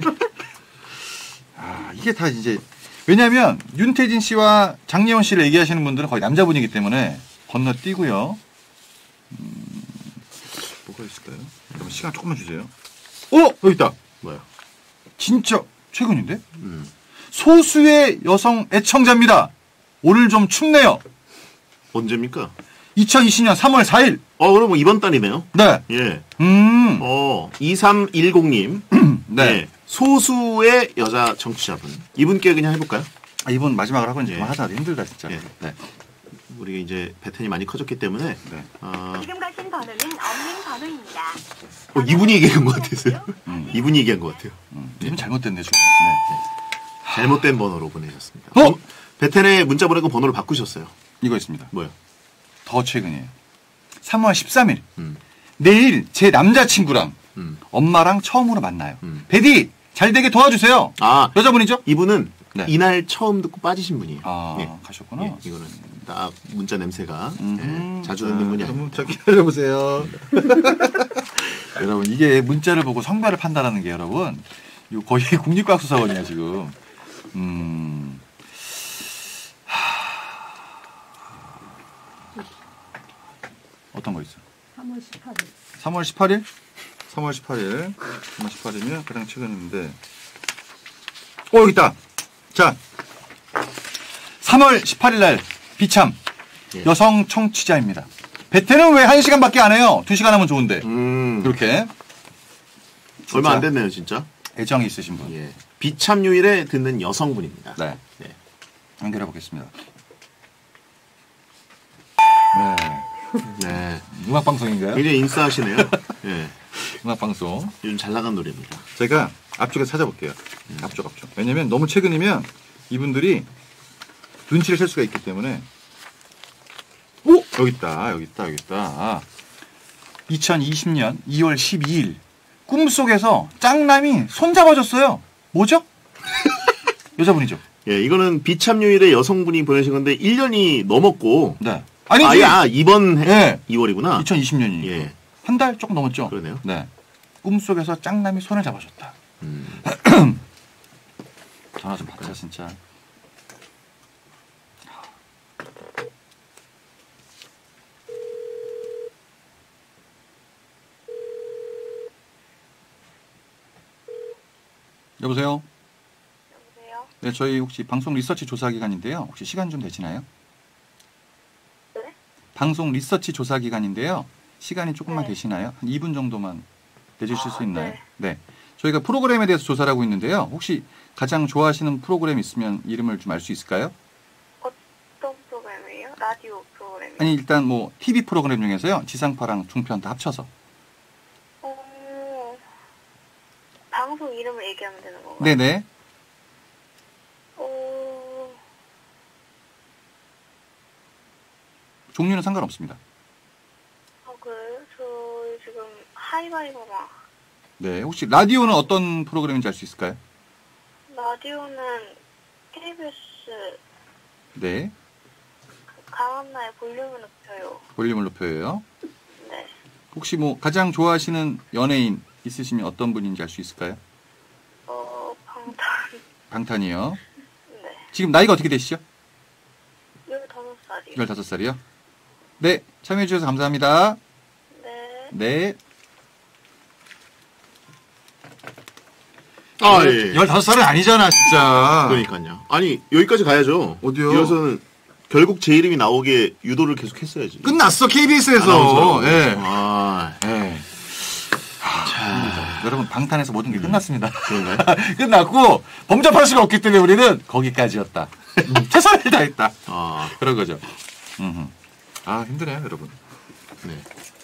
이게 다 이제 왜냐하면 윤태진 씨와 장예원 씨를 얘기하시는 분들은 거의 남자분이기 때문에 건너뛰고요. 뭐가 있을까요? 여러분 시간 조금만 주세요. 여기 있다. 뭐야? 진짜 최근인데? 소수의 여성 애청자입니다. 오늘 좀 춥네요. 언제입니까? 2020년 3월 4일. 그럼 뭐 이번 달이네요. 네. 예. 2310님. 네. 예. 소수의 여자 청취자분. 이분께 그냥 해볼까요? 이번 마지막으로 하고 이제 예. 그만하자. 힘들다 진짜. 예. 네. 우리가 이제 베텐이 많이 커졌기 때문에. 네. 지금 가신 번호는 없는 번호입니다. 이분이 얘기한 것 같아서요. 이분이 얘기한 것 같아요. 이분 잘못됐네 지금. 네. 잘못된 번호로 보내셨습니다. 어? 베텐에 문자 보내고 번호를 바꾸셨어요. 이거 있습니다. 뭐요? 더 최근이에요. 3월 13일. 음. 내일 제 남자친구랑 음. 엄마랑 처음으로 만나요. 베디 잘 되게 도와주세요. 여자분이죠? 이분은 네. 이날 처음 듣고 빠지신 분이에요. 예. 가셨구나. 예. 이거는 딱 문자 냄새가 예. 자주 듣는 분이 아니에요. 자, 기다려보세요. 여러분, 이게 문자를 보고 성별을 판단하는 게 여러분, 이거 거의 국립과학수사원이야, 지금. 어떤 거 있어? 3월 18일. 3월 18일? 3월 18일. 3월 18일이면 가장 최근인데. 여기 있다. 자. 3월 18일 날, 비참. 예. 여성 청취자입니다. 베테는 왜 1시간밖에 안 해요? 2시간 하면 좋은데. 이렇게. 얼마 안 됐네요, 진짜. 애정이 있으신 분. 예. 비참요일에 듣는 여성분입니다. 네. 네. 연결해 보겠습니다. 네. 음악 방송인가요? 굉장히 인싸하시네요. 예. 음악 방송. 요즘 잘 나간 노래입니다. 제가 앞쪽에서 찾아볼게요. 앞쪽. 왜냐면 너무 최근이면 이분들이 눈치를 챌 수가 있기 때문에. 여기 있다. 2020년 2월 12일. 꿈속에서 짱남이 손잡아줬어요. 뭐죠? 여자분이죠. 예, 이거는 비참요일에 여성분이 보내신 건데 1년이 넘었고. 네. 아니지. 이번 해 네. 2월이구나. 2020년이니까. 예. 한 달 조금 넘었죠. 그러네요. 네. 꿈속에서 짱남이 손을 잡아줬다. 전화 좀 받자 진짜. 여보세요? 여보세요? 네, 저희 혹시 방송 리서치 조사 기간인데요. 혹시 시간 좀 되시나요? 네? 방송 리서치 조사 기간인데요. 시간이 조금만 네. 되시나요? 한 2분 정도만 내주실 수 있나요? 네. 네. 저희가 프로그램에 대해서 조사를 하고 있는데요. 혹시 가장 좋아하시는 프로그램 있으면 이름을 좀 알 수 있을까요? 어떤 프로그램이에요? 라디오 프로그램이요? 아니, 일단 뭐 TV 프로그램 중에서요. 지상파랑 중편 다 합쳐서. 방송 이름을 얘기하면 되는 건가요? 네네. 종류는 상관없습니다. 그래요? 저 지금 하이바이바마. 네, 혹시 라디오는 어떤 프로그램인지 알 수 있을까요? 라디오는 KBS 네, 강한나의 볼륨을 높여요. 볼륨을 높여요. 네. 혹시 뭐 가장 좋아하시는 연예인 있으시면 어떤 분인지 알 수 있을까요? 방탄. 방탄이요. 네. 지금 나이가 어떻게 되시죠? 15살이요. 15살이요? 네, 참여해 주셔서 감사합니다. 네. 네. 아, 예. 15살은 아니잖아, 진짜. 그러니까요. 아니, 여기까지 가야죠. 어디요? 이어서는 결국 제 이름이 나오게 유도를 계속 했어야지. 끝났어, KBS에서. 아나운서라고. 예. 아, 예. 자, 여러분, 방탄에서 모든 게 끝났습니다. 그런가요? 끝났고, 범접할 수가 없기 때문에 우리는 거기까지였다. 최선을 다했다. 아, 그런 거죠. 아, 힘드네요, 여러분. 네.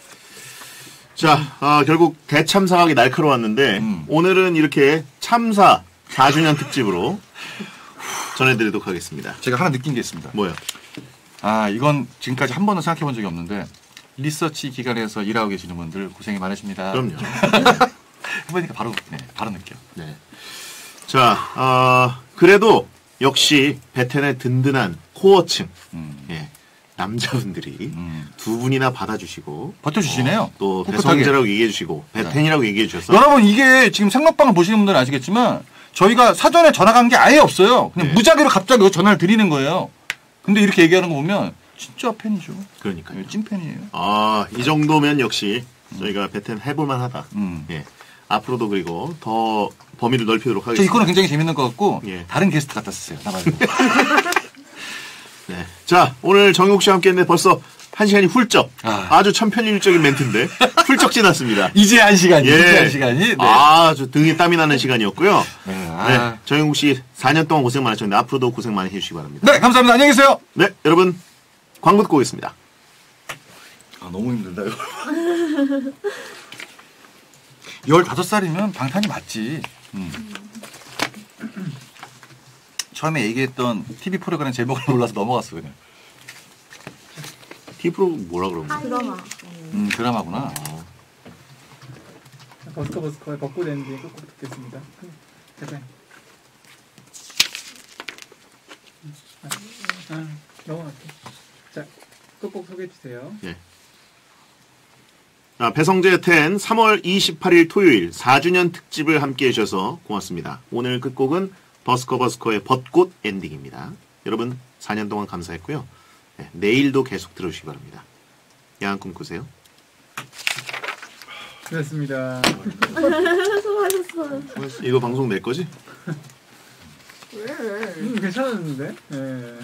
자, 결국 대참사각이 날카로웠는데, 오늘은 이렇게 참사 4주년 특집으로 전해드리도록 하겠습니다. 제가 하나 느낀 게 있습니다. 뭐요? 아, 이건 지금까지 한 번도 생각해 본 적이 없는데, 리서치 기관에서 일하고 계시는 분들 고생이 많으십니다. 그럼요. 해보니까 바로, 네, 바로 느껴. 네. 자, 그래도 역시 베텐의 든든한 코어층, 예, 남자분들이 두 분이나 받아주시고 버텨주시네요. 또 꿋꿋하게. 배성재라고 얘기해주시고 베텐이라고 얘기해주셔서 여러분, 이게 지금 생방송을 보시는 분들은 아시겠지만, 저희가 사전에 전화 간 게 아예 없어요. 그냥 네. 무작위로 갑자기 전화를 드리는 거예요. 근데 이렇게 얘기하는 거 보면, 진짜 팬이죠. 그러니까요. 네, 찐팬이에요. 아, 이 정도면 역시 저희가 베텐 해볼만하다. 예. 앞으로도 그리고 더 범위를 넓히도록 저 하겠습니다. 이 코너 굉장히 재밌는 것 같고, 예. 다른 게스트 갖다 쓰세요. 나 말고. 네. 자, 오늘 정용욱 씨와 함께 했는데 벌써 1시간이 훌쩍. 아주 천편일적인 멘트인데 훌쩍 지났습니다. 이제 한 시간이. 예. 이제 한 시간이. 네. 아주 등에 땀이 나는 시간이었고요. 네. 네. 정용욱 씨 4년 동안 고생 많으셨는데 앞으로도 고생 많이 해주시기 바랍니다. 네, 감사합니다. 안녕히 계세요. 네, 여러분 광고 듣고 오겠습니다. 아, 너무 힘들다, 이거. 15살이면 방탄이 맞지. 처음에 얘기했던 TV 프로그램 제목을 몰라서 넘어갔어, 그냥. 티프로 뭐라 그러는 거야? 드라마. 드라마구나. 버스커버스커의 벚꽃 엔딩 꼭 듣겠습니다. 대단. 넘어갈게. 자, 꼭꼭 소개해 주세요. 네. 배성재 10 3월 28일 토요일 4주년 특집을 함께 해주셔서 고맙습니다. 오늘 끝곡은 버스커버스커의 벚꽃 엔딩입니다. 여러분 4년 동안 감사했고요. 네, 내일도 계속 들어주시기 바랍니다. 야한 꿈 꾸세요. 수고하셨습니다. 수고하셨어요. 이거 방송 낼 거지? 왜? 괜찮았는데? 네.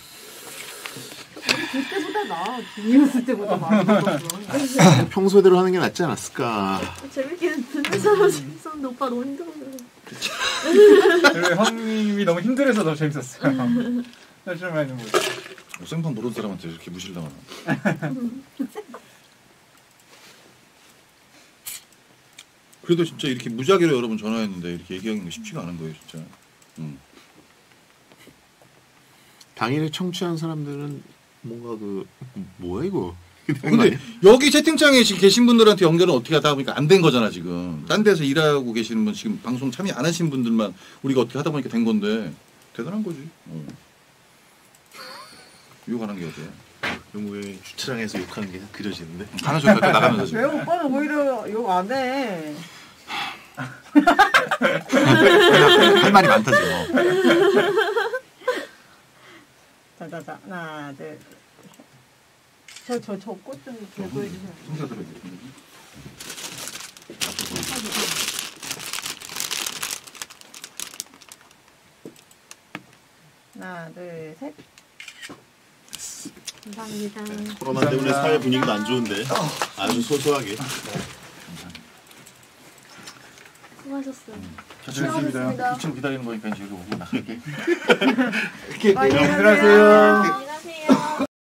그때보다 나아. 비밀었을 때보다 많이 들었어. 평소대로 하는 게 낫지 않았을까. 재밌게 듣는 사람 재밌었는데 오빠 너무 힘들어요. 그리고 형님이 너무 힘들어서 더 재밌었어요. 사실 말하는 거. 생판 모르는 사람한테 이렇게 무시를 당하나. 그래도 진짜 이렇게 무작위로 여러분 전화했는데 이렇게 얘기하는 게 쉽지가 않은 거예요, 진짜. 당일에 청취한 사람들은 뭔가 뭐야 이거. 근데 여기 채팅창에 지금 계신 분들한테 연결은 어떻게 하다 보니까 안 된 거잖아, 지금. 딴 데서 일하고 계시는 분, 지금 방송 참여 안 하신 분들만 우리가 어떻게 하다 보니까 된 건데, 대단한 거지. 욕하는 게 어디야. 왜 주차장에서 욕하는 게 그려지는데? 가는 소리 나가면서 지금. 왜 오빠는 오히려 욕 안 해? 할 말이 많다, 지금. 자자자 하나 둘. 저 꽃 좀 들고 해주세요. 손사 들어야 돼. 하나 둘 셋. 감사합니다. 코로나 때문에 사회 분위기가 안 좋은데 아주 소소하게. 수고하셨어요. 수고하셨습니다. 2층 기다리는 거니까 이제 오고 나갈게. 들어가세요. 안녕히 가세요.